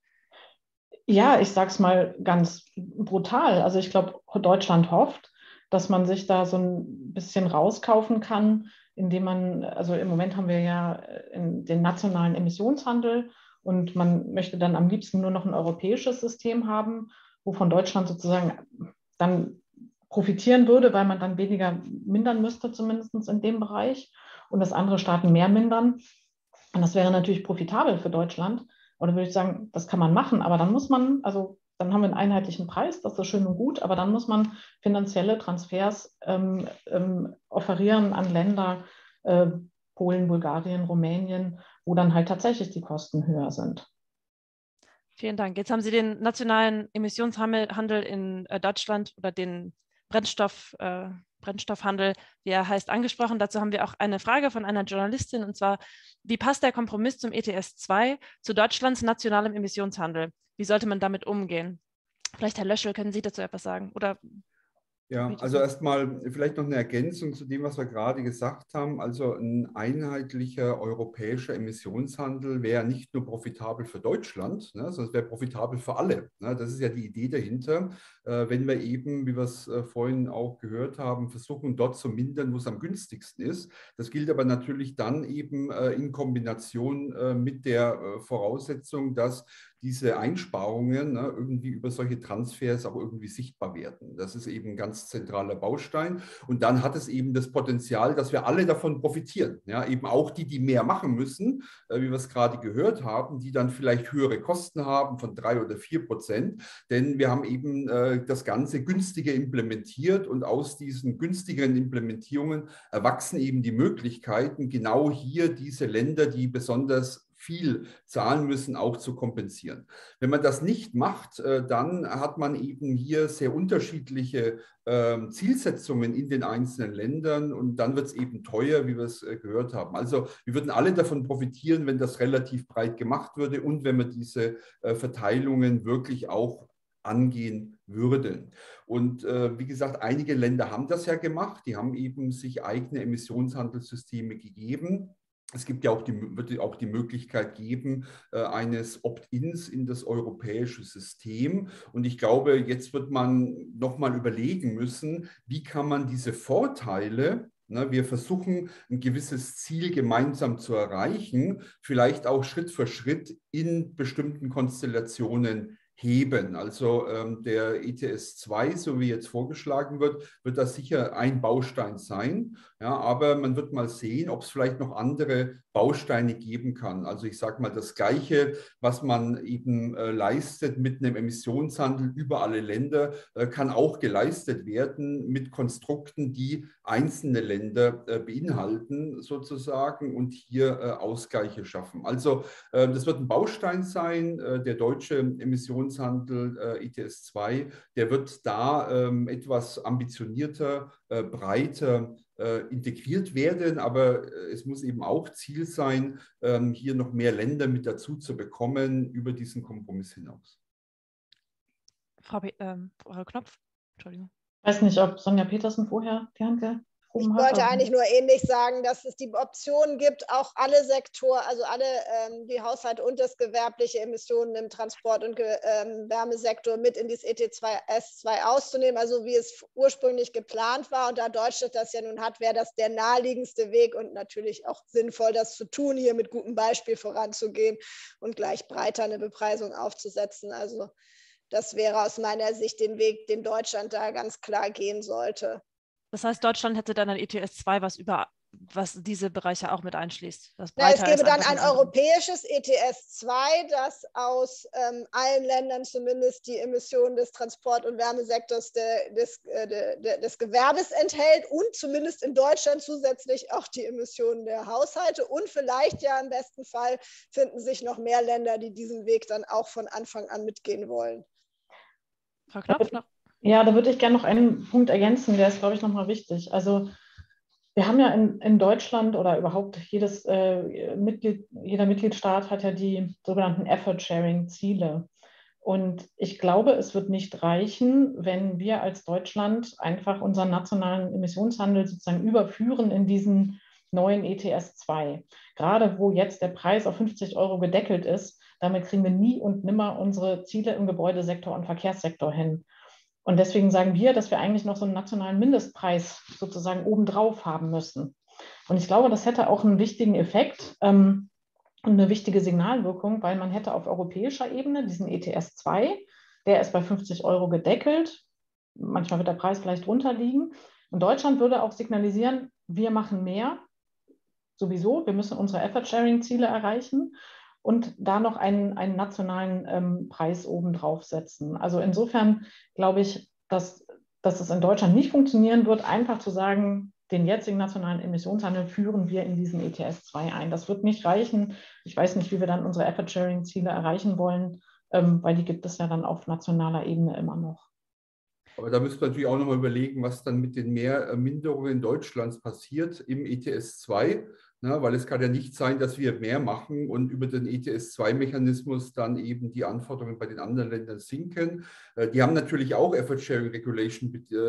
Ja, ich sage es mal ganz brutal. Also ich glaube, Deutschland hofft, dass man sich da so ein bisschen rauskaufen kann, indem man, also im Moment haben wir ja den nationalen Emissionshandel und man möchte dann am liebsten nur noch ein europäisches System haben, wovon Deutschland sozusagen dann profitieren würde, weil man dann weniger mindern müsste, zumindest in dem Bereich, und dass andere Staaten mehr mindern. Und das wäre natürlich profitabel für Deutschland. Oder würde ich sagen, das kann man machen, aber dann muss man, also dann haben wir einen einheitlichen Preis, das ist schön und gut, aber dann muss man finanzielle Transfers ähm, ähm, offerieren an Länder, äh, Polen, Bulgarien, Rumänien, wo dann halt tatsächlich die Kosten höher sind. Vielen Dank. Jetzt haben Sie den nationalen Emissionshandel in äh, Deutschland oder den Brennstoff, äh, Brennstoffhandel, wie er heißt, angesprochen. Dazu haben wir auch eine Frage von einer Journalistin, und zwar, wie passt der Kompromiss zum E T S zwei zu Deutschlands nationalem Emissionshandel? Wie sollte man damit umgehen? Vielleicht, Herr Löschel, können Sie dazu etwas sagen? Oder Ja, also erstmal vielleicht noch eine Ergänzung zu dem, was wir gerade gesagt haben. Also ein einheitlicher europäischer Emissionshandel wäre nicht nur profitabel für Deutschland, ne, sondern es wäre profitabel für alle. Ne? Das ist ja die Idee dahinter, äh, wenn wir eben, wie wir es äh, vorhin auch gehört haben, versuchen, dort zu mindern, wo es am günstigsten ist. Das gilt aber natürlich dann eben äh, in Kombination äh, mit der äh, Voraussetzung, dass diese Einsparungen ne, irgendwie über solche Transfers auch irgendwie sichtbar werden. Das ist eben ein ganz zentraler Baustein. Und dann hat es eben das Potenzial, dass wir alle davon profitieren. Ja, eben auch die, die mehr machen müssen, äh, wie wir es gerade gehört haben, die dann vielleicht höhere Kosten haben von drei oder vier Prozent. Denn wir haben eben äh, das Ganze günstiger implementiert und aus diesen günstigeren Implementierungen erwachsen eben die Möglichkeiten, genau hier diese Länder, die besonders viel zahlen müssen, auch zu kompensieren. Wenn man das nicht macht, dann hat man eben hier sehr unterschiedliche Zielsetzungen in den einzelnen Ländern und dann wird es eben teuer, wie wir es gehört haben. Also wir würden alle davon profitieren, wenn das relativ breit gemacht würde und wenn wir diese Verteilungen wirklich auch angehen würden. Und äh, wie gesagt, einige Länder haben das ja gemacht. Die haben eben sich eigene Emissionshandelssysteme gegeben. Es gibt ja auch die, wird auch die Möglichkeit geben, äh, eines Opt-ins in das europäische System. Und ich glaube, jetzt wird man nochmal überlegen müssen, wie kann man diese Vorteile, ne, wir versuchen, ein gewisses Ziel gemeinsam zu erreichen, vielleicht auch Schritt für Schritt in bestimmten Konstellationen heben. Also ähm, der E T S zwei, so wie jetzt vorgeschlagen wird, wird das sicher ein Baustein sein. Ja, aber man wird mal sehen, ob es vielleicht noch andere Bausteine geben kann. Also ich sage mal, das Gleiche, was man eben äh, leistet mit einem Emissionshandel über alle Länder, äh, kann auch geleistet werden mit Konstrukten, die einzelne Länder äh, beinhalten sozusagen und hier äh, Ausgleiche schaffen. Also äh, das wird ein Baustein sein. Äh, der deutsche Emissionshandel äh, E T S zwei, der wird da ähm, etwas ambitionierter, äh, breiter äh, integriert werden, aber äh, es muss eben auch Ziel sein, ähm, hier noch mehr Länder mit dazu zu bekommen über diesen Kompromiss hinaus. Frau, Be ähm, Frau Knopf, Entschuldigung. Ich weiß nicht, ob Sonja Petersen vorher die Hand gehoben Ich hat. wollte eigentlich nur ähnlich sagen, dass es die Option gibt, auch alle Sektoren, also alle ähm, die Haushalte und das gewerbliche Emissionen im Transport- und ähm, Wärmesektor mit in dieses E T S zwei auszunehmen, also wie es ursprünglich geplant war. Und da Deutschland das ja nun hat, wäre das der naheliegendste Weg und natürlich auch sinnvoll, das zu tun, hier mit gutem Beispiel voranzugehen und gleich breiter eine Bepreisung aufzusetzen. Also das wäre aus meiner Sicht den Weg, den Deutschland da ganz klar gehen sollte. Das heißt, Deutschland hätte dann ein E T S zwei, was über was diese Bereiche auch mit einschließt. Das Na, es breiter gäbe ist dann einfach ein in anderen. europäisches E T S zwei, das aus ähm, allen Ländern zumindest die Emissionen des Transport- und Wärmesektors de, des, äh, de, de, des Gewerbes enthält und zumindest in Deutschland zusätzlich auch die Emissionen der Haushalte. Und vielleicht ja im besten Fall finden sich noch mehr Länder, die diesen Weg dann auch von Anfang an mitgehen wollen. Frau Knopf noch? Ja, da würde ich gerne noch einen Punkt ergänzen, der ist, glaube ich, nochmal wichtig. Also wir haben ja in, in Deutschland oder überhaupt jedes, äh, Mitglied, jeder Mitgliedstaat hat ja die sogenannten Effort-Sharing-Ziele. Und ich glaube, es wird nicht reichen, wenn wir als Deutschland einfach unseren nationalen Emissionshandel sozusagen überführen in diesen neuen E T S zwei. Gerade wo jetzt der Preis auf fünfzig Euro gedeckelt ist, damit kriegen wir nie und nimmer unsere Ziele im Gebäudesektor und Verkehrssektor hin. Und deswegen sagen wir, dass wir eigentlich noch so einen nationalen Mindestpreis sozusagen obendrauf haben müssen. Und ich glaube, das hätte auch einen wichtigen Effekt ähm, und eine wichtige Signalwirkung, weil man hätte auf europäischer Ebene diesen E T S zwei, der ist bei fünfzig Euro gedeckelt. Manchmal wird der Preis vielleicht drunter liegen. Und Deutschland würde auch signalisieren, wir machen mehr, sowieso, wir müssen unsere Effort-Sharing-Ziele erreichen. Und da noch einen, einen nationalen ähm, Preis obendrauf setzen. Also insofern glaube ich, dass, dass es in Deutschland nicht funktionieren wird, einfach zu sagen, den jetzigen nationalen Emissionshandel führen wir in diesen E T S zwei ein. Das wird nicht reichen. Ich weiß nicht, wie wir dann unsere Effort-Sharing-Ziele erreichen wollen, ähm, weil die gibt es ja dann auf nationaler Ebene immer noch. Aber da müsste man natürlich auch nochmal überlegen, was dann mit den Mehrminderungen Deutschlands passiert im E T S zwei. Na, weil es kann ja nicht sein, dass wir mehr machen und über den E T S zwei Mechanismus dann eben die Anforderungen bei den anderen Ländern sinken. Die haben natürlich auch Effort Sharing Regulation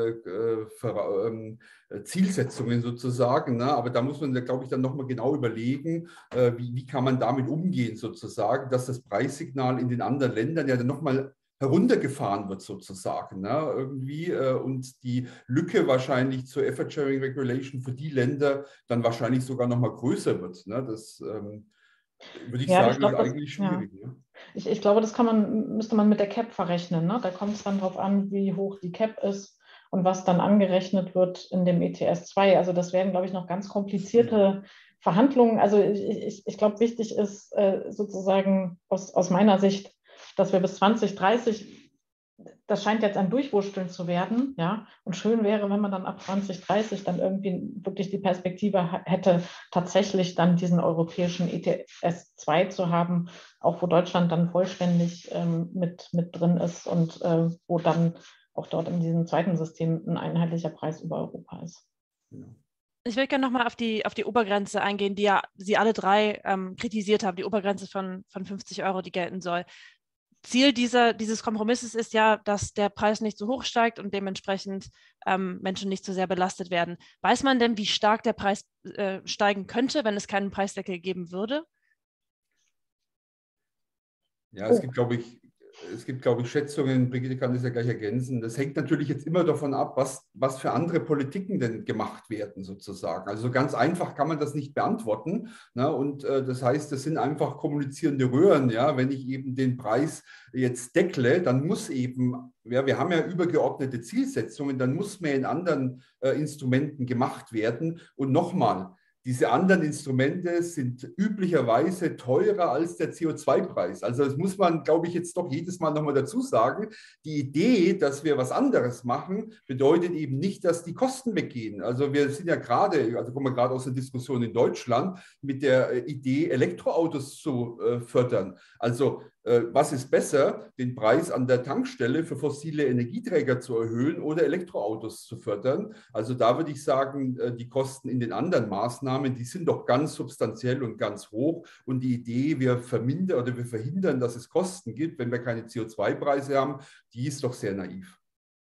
Zielsetzungen sozusagen, na, aber da muss man, glaube ich, dann nochmal genau überlegen, wie, wie kann man damit umgehen sozusagen, dass das Preissignal in den anderen Ländern ja dann nochmal heruntergefahren wird sozusagen, ne, irgendwie äh, und die Lücke wahrscheinlich zur Effort Sharing Regulation für die Länder dann wahrscheinlich sogar noch mal größer wird. Ne? Das ähm, würde ich Ja, sagen, ich glaub, ist das, eigentlich ja. schwierig. Ne? Ich, ich glaube, das kann man, müsste man mit der Cap verrechnen. Ne? Da kommt es dann darauf an, wie hoch die Cap ist und was dann angerechnet wird in dem E T S zwei. Also das werden, glaube ich, noch ganz komplizierte Verhandlungen. Also ich, ich, ich glaube, wichtig ist äh, sozusagen aus, aus meiner Sicht, dass wir bis zwanzig dreißig, das scheint jetzt ein Durchwursteln zu werden, ja, und schön wäre, wenn man dann ab zwanzig dreißig dann irgendwie wirklich die Perspektive hätte, tatsächlich dann diesen europäischen E T S zwei zu haben, auch wo Deutschland dann vollständig ähm, mit, mit drin ist und äh, wo dann auch dort in diesem zweiten System ein einheitlicher Preis über Europa ist. Genau. Ich will gerne nochmal auf die, auf die Obergrenze eingehen, die ja Sie alle drei ähm, kritisiert haben, die Obergrenze von, von fünfzig Euro, die gelten soll. Ziel dieser, dieses Kompromisses ist ja, dass der Preis nicht so hoch steigt und dementsprechend ähm, Menschen nicht so sehr belastet werden. Weiß man denn, wie stark der Preis äh, steigen könnte, wenn es keinen Preisdeckel geben würde? Ja, es gibt, glaube ich, es gibt, glaube ich, Schätzungen, Brigitte kann das ja gleich ergänzen. Das hängt natürlich jetzt immer davon ab, was, was für andere Politiken denn gemacht werden, sozusagen. Also ganz einfach kann man das nicht beantworten. Ne? Und äh, das heißt, das sind einfach kommunizierende Röhren. Ja? Wenn ich eben den Preis jetzt deckle, dann muss eben, ja, wir haben ja übergeordnete Zielsetzungen, dann muss mehr in anderen äh, Instrumenten gemacht werden. Und nochmal, diese anderen Instrumente sind üblicherweise teurer als der C O zwei Preis. Also das muss man, glaube ich, jetzt doch jedes Mal nochmal dazu sagen. Die Idee, dass wir was anderes machen, bedeutet eben nicht, dass die Kosten weggehen. Also wir sind ja gerade, also kommen wir gerade aus der Diskussion in Deutschland, mit der Idee, Elektroautos zu äh, fördern. Also äh, was ist besser, den Preis an der Tankstelle für fossile Energieträger zu erhöhen oder Elektroautos zu fördern? Also da würde ich sagen, äh, die Kosten in den anderen Maßnahmen, die sind doch ganz substanziell und ganz hoch. Und die Idee, wir vermindern oder wir verhindern, dass es Kosten gibt, wenn wir keine C O zwei Preise haben, die ist doch sehr naiv.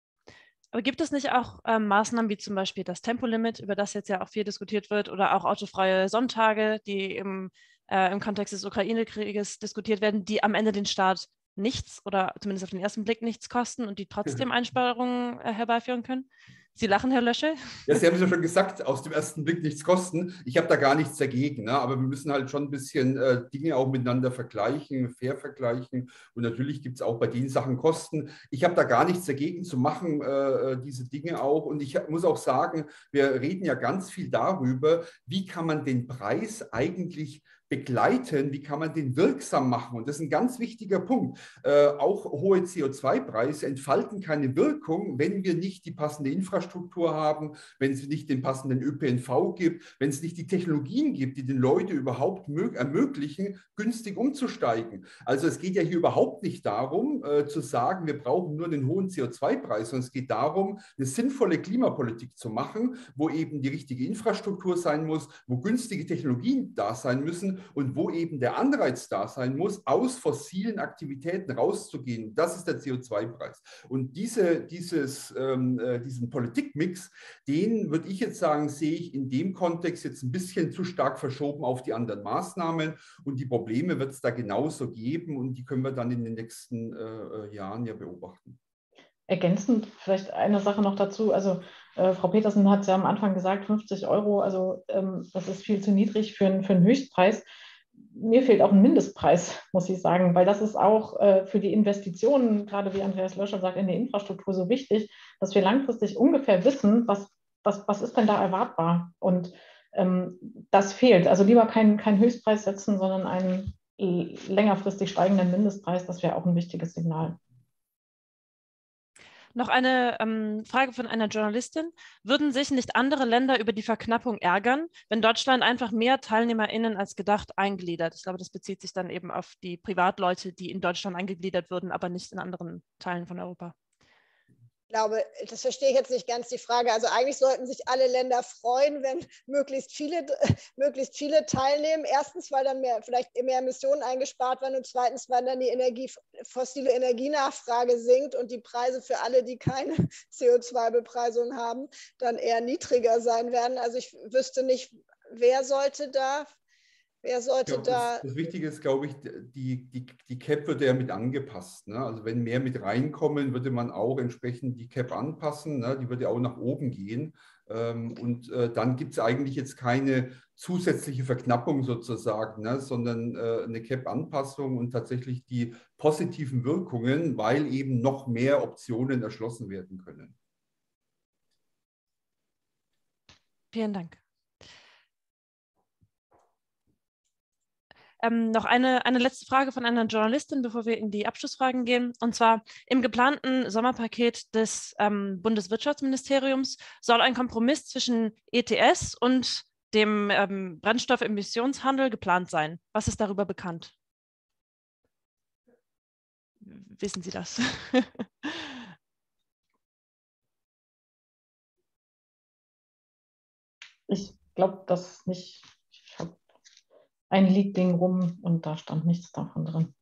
Aber gibt es nicht auch ähm, Maßnahmen wie zum Beispiel das Tempolimit, über das jetzt ja auch viel diskutiert wird, oder auch autofreie Sonntage, die im, äh, im Kontext des Ukraine-Krieges diskutiert werden, die am Ende den Staat nichts oder zumindest auf den ersten Blick nichts kosten und die trotzdem Einsparungen äh, herbeiführen können? Sie lachen, Herr Löschel? Ja, Sie haben es ja schon gesagt, aus dem ersten Blick nichts kosten. Ich habe da gar nichts dagegen, ne? Aber wir müssen halt schon ein bisschen äh, Dinge auch miteinander vergleichen, fair vergleichen. Und natürlich gibt es auch bei den Sachen Kosten. Ich habe da gar nichts dagegen zu machen, äh, diese Dinge auch. Und ich muss auch sagen, wir reden ja ganz viel darüber, wie kann man den Preis eigentlich begleiten, wie kann man den wirksam machen? Und das ist ein ganz wichtiger Punkt. Äh, auch hohe C O zwei Preise entfalten keine Wirkung, wenn wir nicht die passende Infrastruktur haben, wenn es nicht den passenden Ö P N V gibt, wenn es nicht die Technologien gibt, die den Leuten überhaupt ermöglichen, günstig umzusteigen. Also es geht ja hier überhaupt nicht darum, äh, zu sagen, wir brauchen nur den hohen C O zwei Preis, sondern es geht darum, eine sinnvolle Klimapolitik zu machen, wo eben die richtige Infrastruktur sein muss, wo günstige Technologien da sein müssen und wo eben der Anreiz da sein muss, aus fossilen Aktivitäten rauszugehen. Das ist der C O zwei Preis. Und diese, dieses, ähm, äh, diesen Politikmix, den würde ich jetzt sagen, sehe ich in dem Kontext jetzt ein bisschen zu stark verschoben auf die anderen Maßnahmen. Und die Probleme wird es da genauso geben und die können wir dann in den nächsten äh, Jahren ja beobachten. Ergänzend vielleicht eine Sache noch dazu. Also äh, Frau Petersen hat es ja am Anfang gesagt, fünfzig Euro, also ähm, das ist viel zu niedrig für, für einen Höchstpreis. Mir fehlt auch ein Mindestpreis, muss ich sagen, weil das ist auch äh, für die Investitionen, gerade wie Andreas Löschel sagt, in die Infrastruktur so wichtig, dass wir langfristig ungefähr wissen, was, was, was ist denn da erwartbar. Und ähm, das fehlt. Also lieber keinen kein Höchstpreis setzen, sondern einen längerfristig steigenden Mindestpreis. Das wäre auch ein wichtiges Signal. Noch eine ähm, Frage von einer Journalistin. Würden sich nicht andere Länder über die Verknappung ärgern, wenn Deutschland einfach mehr TeilnehmerInnen als gedacht eingliedert? Ich glaube, das bezieht sich dann eben auf die Privatleute, die in Deutschland eingegliedert würden, aber nicht in anderen Teilen von Europa. Ich glaube, das verstehe ich jetzt nicht ganz die Frage. Also eigentlich sollten sich alle Länder freuen, wenn möglichst viele, möglichst viele teilnehmen. Erstens, weil dann mehr, vielleicht mehr Emissionen eingespart werden und zweitens, weil dann die Energie, fossile Energienachfrage sinkt und die Preise für alle, die keine C O zwei Bepreisung haben, dann eher niedriger sein werden. Also ich wüsste nicht, wer sollte da Wer sollte glaube, da... Das, das Wichtige ist, glaube ich, die, die, die Cap wird ja mit angepasst. Ne? Also wenn mehr mit reinkommen, würde man auch entsprechend die Cap anpassen. Ne? Die würde auch nach oben gehen. Ähm, und äh, dann gibt es eigentlich jetzt keine zusätzliche Verknappung sozusagen, ne? Sondern äh, eine Cap-Anpassung und tatsächlich die positiven Wirkungen, weil eben noch mehr Optionen erschlossen werden können. Vielen Dank. Ähm, noch eine, eine letzte Frage von einer Journalistin, bevor wir in die Abschlussfragen gehen. Und zwar: Im geplanten Sommerpaket des ähm, Bundeswirtschaftsministeriums soll ein Kompromiss zwischen E T S und dem ähm, Brennstoffemissionshandel geplant sein. Was ist darüber bekannt? Wissen Sie das? Ich glaube, das nicht. Ich habe ein Leak-Ding rum und da stand nichts davon drin.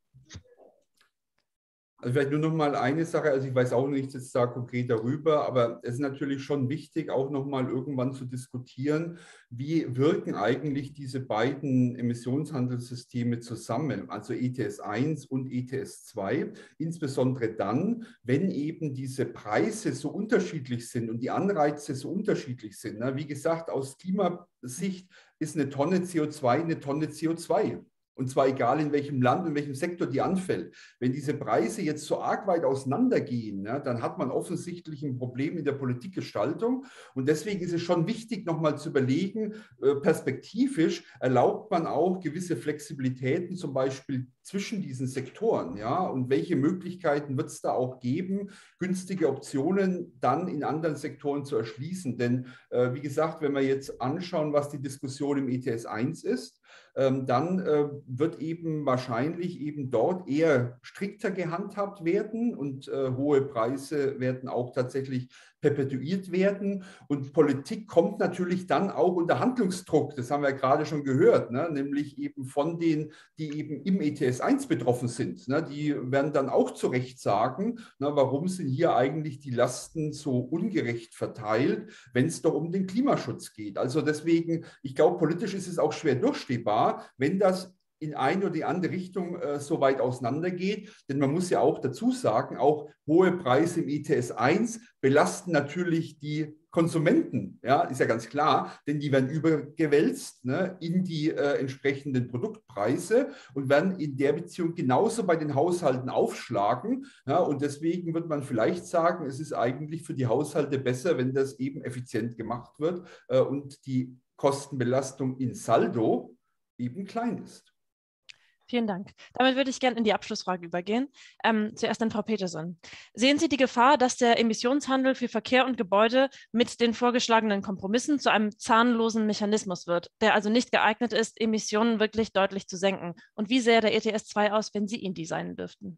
Also vielleicht nur noch mal eine Sache, also ich weiß auch nichts jetzt da konkret darüber, aber es ist natürlich schon wichtig, auch noch mal irgendwann zu diskutieren, wie wirken eigentlich diese beiden Emissionshandelssysteme zusammen, also E T S eins und E T S zwei, insbesondere dann, wenn eben diese Preise so unterschiedlich sind und die Anreize so unterschiedlich sind. Wie gesagt, aus Klimasicht ist eine Tonne C O zwei eine Tonne C O zwei. Und zwar egal, in welchem Land, in welchem Sektor die anfällt. Wenn diese Preise jetzt so arg weit auseinandergehen, ja, dann hat man offensichtlich ein Problem in der Politikgestaltung. Und deswegen ist es schon wichtig, nochmal zu überlegen, äh, perspektivisch erlaubt man auch gewisse Flexibilitäten, zum Beispiel zwischen diesen Sektoren. Ja, und welche Möglichkeiten wird es da auch geben, günstige Optionen dann in anderen Sektoren zu erschließen? Denn äh, wie gesagt, wenn wir jetzt anschauen, was die Diskussion im E T S eins ist, ähm, dann äh, wird eben wahrscheinlich eben dort eher strikter gehandhabt werden und äh, hohe Preise werden auch tatsächlich perpetuiert werden. Und Politik kommt natürlich dann auch unter Handlungsdruck, das haben wir ja gerade schon gehört, ne? Nämlich eben von denen, die eben im E T S eins betroffen sind. Ne? Die werden dann auch zu Recht sagen, na, warum sind hier eigentlich die Lasten so ungerecht verteilt, wenn es doch um den Klimaschutz geht. Also deswegen, ich glaube, politisch ist es auch schwer durchstehbar, wenn das in eine oder die andere Richtung äh, so weit auseinandergeht. Denn man muss ja auch dazu sagen, auch hohe Preise im E T S eins belasten natürlich die Konsumenten, ja, ist ja ganz klar, denn die werden übergewälzt, ne, in die äh, entsprechenden Produktpreise und werden in der Beziehung genauso bei den Haushalten aufschlagen. Ja, und deswegen wird man vielleicht sagen, es ist eigentlich für die Haushalte besser, wenn das eben effizient gemacht wird äh, und die Kostenbelastung in Saldo eben klein ist. Vielen Dank. Damit würde ich gerne in die Abschlussfrage übergehen. Ähm, zuerst an Frau Peterson. Sehen Sie die Gefahr, dass der Emissionshandel für Verkehr und Gebäude mit den vorgeschlagenen Kompromissen zu einem zahnlosen Mechanismus wird, der also nicht geeignet ist, Emissionen wirklich deutlich zu senken? Und wie sähe der E T S zwei aus, wenn Sie ihn designen dürften?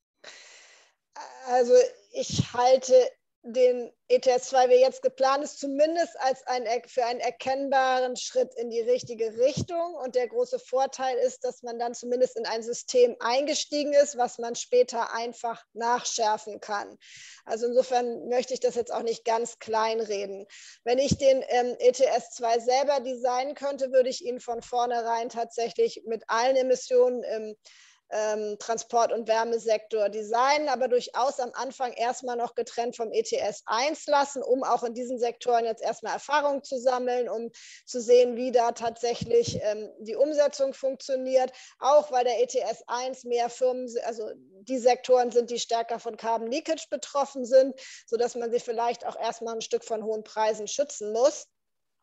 Also ich halte den E T S zwei, wie jetzt geplant ist, zumindest als ein, für einen erkennbaren Schritt in die richtige Richtung. Und der große Vorteil ist, dass man dann zumindest in ein System eingestiegen ist, was man später einfach nachschärfen kann. Also insofern möchte ich das jetzt auch nicht ganz kleinreden. Wenn ich den ähm, E T S zwei selber designen könnte, würde ich ihn von vornherein tatsächlich mit allen Emissionen im Ähm, Transport- und Wärmesektor designen, aber durchaus am Anfang erstmal noch getrennt vom E T S eins lassen, um auch in diesen Sektoren jetzt erstmal Erfahrung zu sammeln, um zu sehen, wie da tatsächlich ähm, die Umsetzung funktioniert, auch weil der E T S eins mehr Firmen, also die Sektoren sind, die stärker von Carbon Leakage betroffen sind, sodass man sie vielleicht auch erstmal ein Stück von hohen Preisen schützen muss.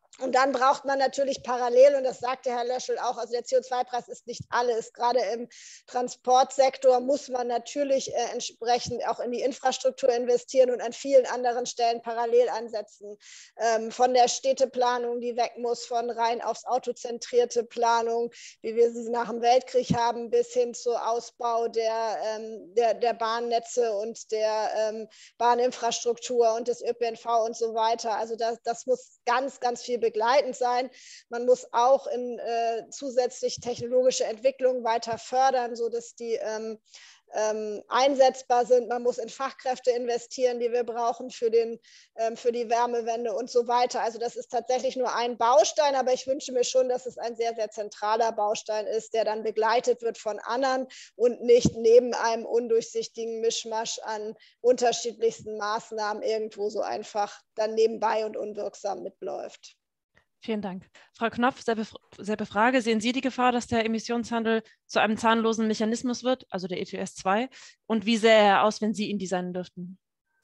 Und dann braucht man natürlich parallel, und das sagte Herr Löschel auch, also der C O zwei Preis ist nicht alles. Gerade im Transportsektor muss man natürlich äh, entsprechend auch in die Infrastruktur investieren und an vielen anderen Stellen parallel ansetzen. Ähm, von der Städteplanung, die weg muss, von rein aufs autozentrierte Planung, wie wir sie nach dem Weltkrieg haben, bis hin zu Ausbau der, ähm, der, der Bahnnetze und der ähm, Bahninfrastruktur und des Ö P N V und so weiter. Also das, das muss ganz, ganz viel begleitend sein. Man muss auch in äh, zusätzlich technologische Entwicklungen weiter fördern, sodass die ähm, ähm, einsetzbar sind. Man muss in Fachkräfte investieren, die wir brauchen für, den, ähm, für die Wärmewende und so weiter. Also das ist tatsächlich nur ein Baustein, aber ich wünsche mir schon, dass es ein sehr, sehr zentraler Baustein ist, der dann begleitet wird von anderen und nicht neben einem undurchsichtigen Mischmasch an unterschiedlichsten Maßnahmen irgendwo so einfach dann nebenbei und unwirksam mitläuft. Vielen Dank. Frau Knopf, selbe, selbe Frage. Sehen Sie die Gefahr, dass der Emissionshandel zu einem zahnlosen Mechanismus wird, also der E T S zwei? Und wie sähe er aus, wenn Sie ihn designen dürften?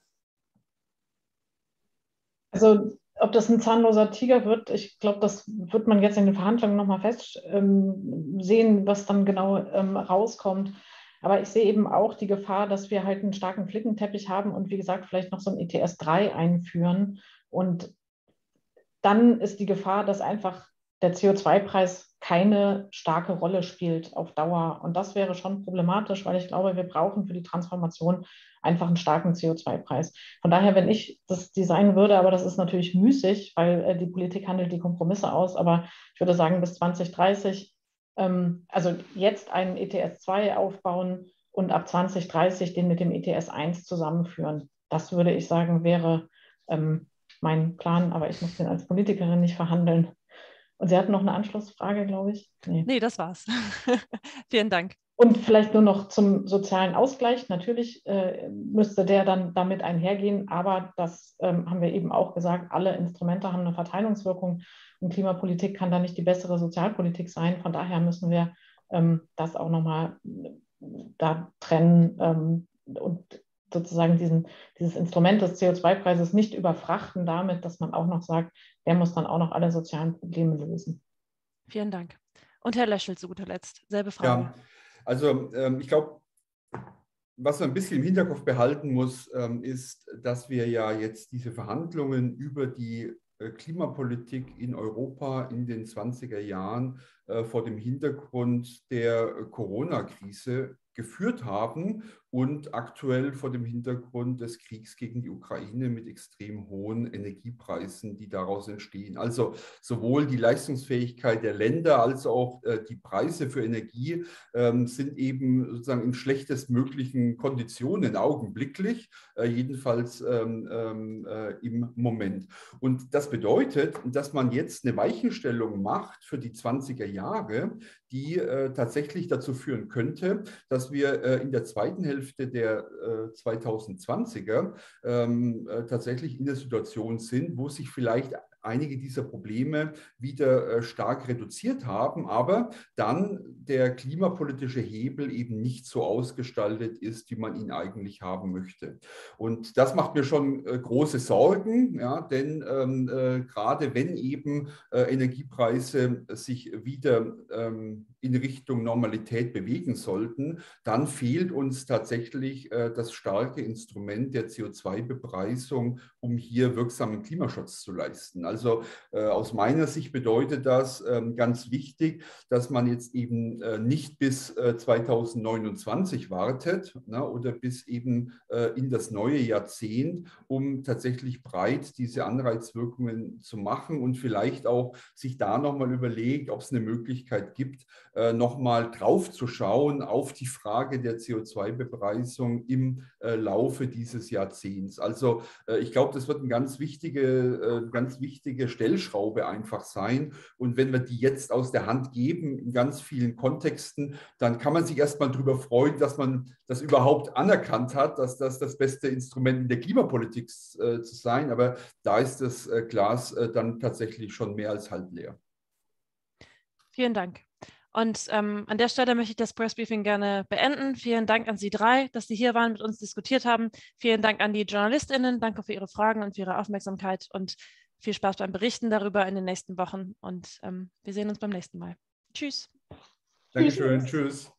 Also ob das ein zahnloser Tiger wird, ich glaube, das wird man jetzt in den Verhandlungen nochmal fest ähm, sehen, was dann genau ähm, rauskommt. Aber ich sehe eben auch die Gefahr, dass wir halt einen starken Flickenteppich haben und wie gesagt, vielleicht noch so ein E T S drei einführen. Und dann ist die Gefahr, dass einfach der C O zwei Preis keine starke Rolle spielt auf Dauer. Und das wäre schon problematisch, weil ich glaube, wir brauchen für die Transformation einfach einen starken C O zwei Preis. Von daher, wenn ich das designen würde, aber das ist natürlich müßig, weil äh, die Politik handelt die Kompromisse aus, aber ich würde sagen, bis zwanzig dreißig, ähm, also jetzt einen E T S zwei aufbauen und ab zwanzig dreißig den mit dem E T S eins zusammenführen. Das würde ich sagen, wäre ähm, mein Plan, aber ich muss den als Politikerin nicht verhandeln. Und Sie hatten noch eine Anschlussfrage, glaube ich. Nee, nee, das war's. Vielen Dank. Und vielleicht nur noch zum sozialen Ausgleich. Natürlich äh, müsste der dann damit einhergehen, aber das ähm, haben wir eben auch gesagt, alle Instrumente haben eine Verteilungswirkung und Klimapolitik kann da nicht die bessere Sozialpolitik sein. Von daher müssen wir ähm, das auch nochmal da trennen ähm, und sozusagen diesen, dieses Instrument des C O zwei Preises nicht überfrachten damit, dass man auch noch sagt, der muss dann auch noch alle sozialen Probleme lösen. Vielen Dank. Und Herr Löschel zu guter Letzt, selbe Frage. Ja, also ähm, ich glaube, was man ein bisschen im Hinterkopf behalten muss, ähm, ist, dass wir ja jetzt diese Verhandlungen über die äh, Klimapolitik in Europa in den zwanziger Jahren äh, vor dem Hintergrund der Corona-Krise geführt haben und aktuell vor dem Hintergrund des Kriegs gegen die Ukraine mit extrem hohen Energiepreisen, die daraus entstehen. Also sowohl die Leistungsfähigkeit der Länder als auch äh, die Preise für Energie ähm, sind eben sozusagen in schlechtestmöglichen Konditionen augenblicklich, äh, jedenfalls ähm, äh, im Moment. Und das bedeutet, dass man jetzt eine Weichenstellung macht für die zwanziger Jahre, die äh, tatsächlich dazu führen könnte, dass wir äh, in der zweiten Hälfte der äh, zweitausendzwanziger ähm, äh, tatsächlich in der Situation sind, wo sich vielleicht einige dieser Probleme wieder äh, stark reduziert haben, aber dann der klimapolitische Hebel eben nicht so ausgestaltet ist, wie man ihn eigentlich haben möchte. Und das macht mir schon äh, große Sorgen, ja, denn ähm, äh, gerade wenn eben äh, Energiepreise sich wieder ähm, in Richtung Normalität bewegen sollten, dann fehlt uns tatsächlich äh, das starke Instrument der C O zwei Bepreisung, um hier wirksamen Klimaschutz zu leisten. Also äh, aus meiner Sicht bedeutet das ähm, ganz wichtig, dass man jetzt eben äh, nicht bis äh, zweitausendneunundzwanzig wartet, ne, oder bis eben äh, in das neue Jahrzehnt, um tatsächlich breit diese Anreizwirkungen zu machen und vielleicht auch sich da nochmal überlegt, ob es eine Möglichkeit gibt, äh, nochmal drauf zu schauen auf die Frage der C O zwei Bepreisung im äh, Laufe dieses Jahrzehnts. Also äh, ich glaube, das wird eine ganz wichtige, äh, ganz wichtige Stellschraube einfach sein. Und wenn wir die jetzt aus der Hand geben in ganz vielen Kontexten, dann kann man sich erstmal darüber freuen, dass man das überhaupt anerkannt hat, dass das das beste Instrument in der Klimapolitik äh, zu sein. Aber da ist das äh, Glas äh, dann tatsächlich schon mehr als halb leer. Vielen Dank. Und ähm, an der Stelle möchte ich das Pressbriefing gerne beenden. Vielen Dank an Sie drei, dass Sie hier waren, mit uns diskutiert haben. Vielen Dank an die JournalistInnen. Danke für Ihre Fragen und für Ihre Aufmerksamkeit. Und viel Spaß beim Berichten darüber in den nächsten Wochen und ähm, wir sehen uns beim nächsten Mal. Tschüss. Dankeschön. Tschüss.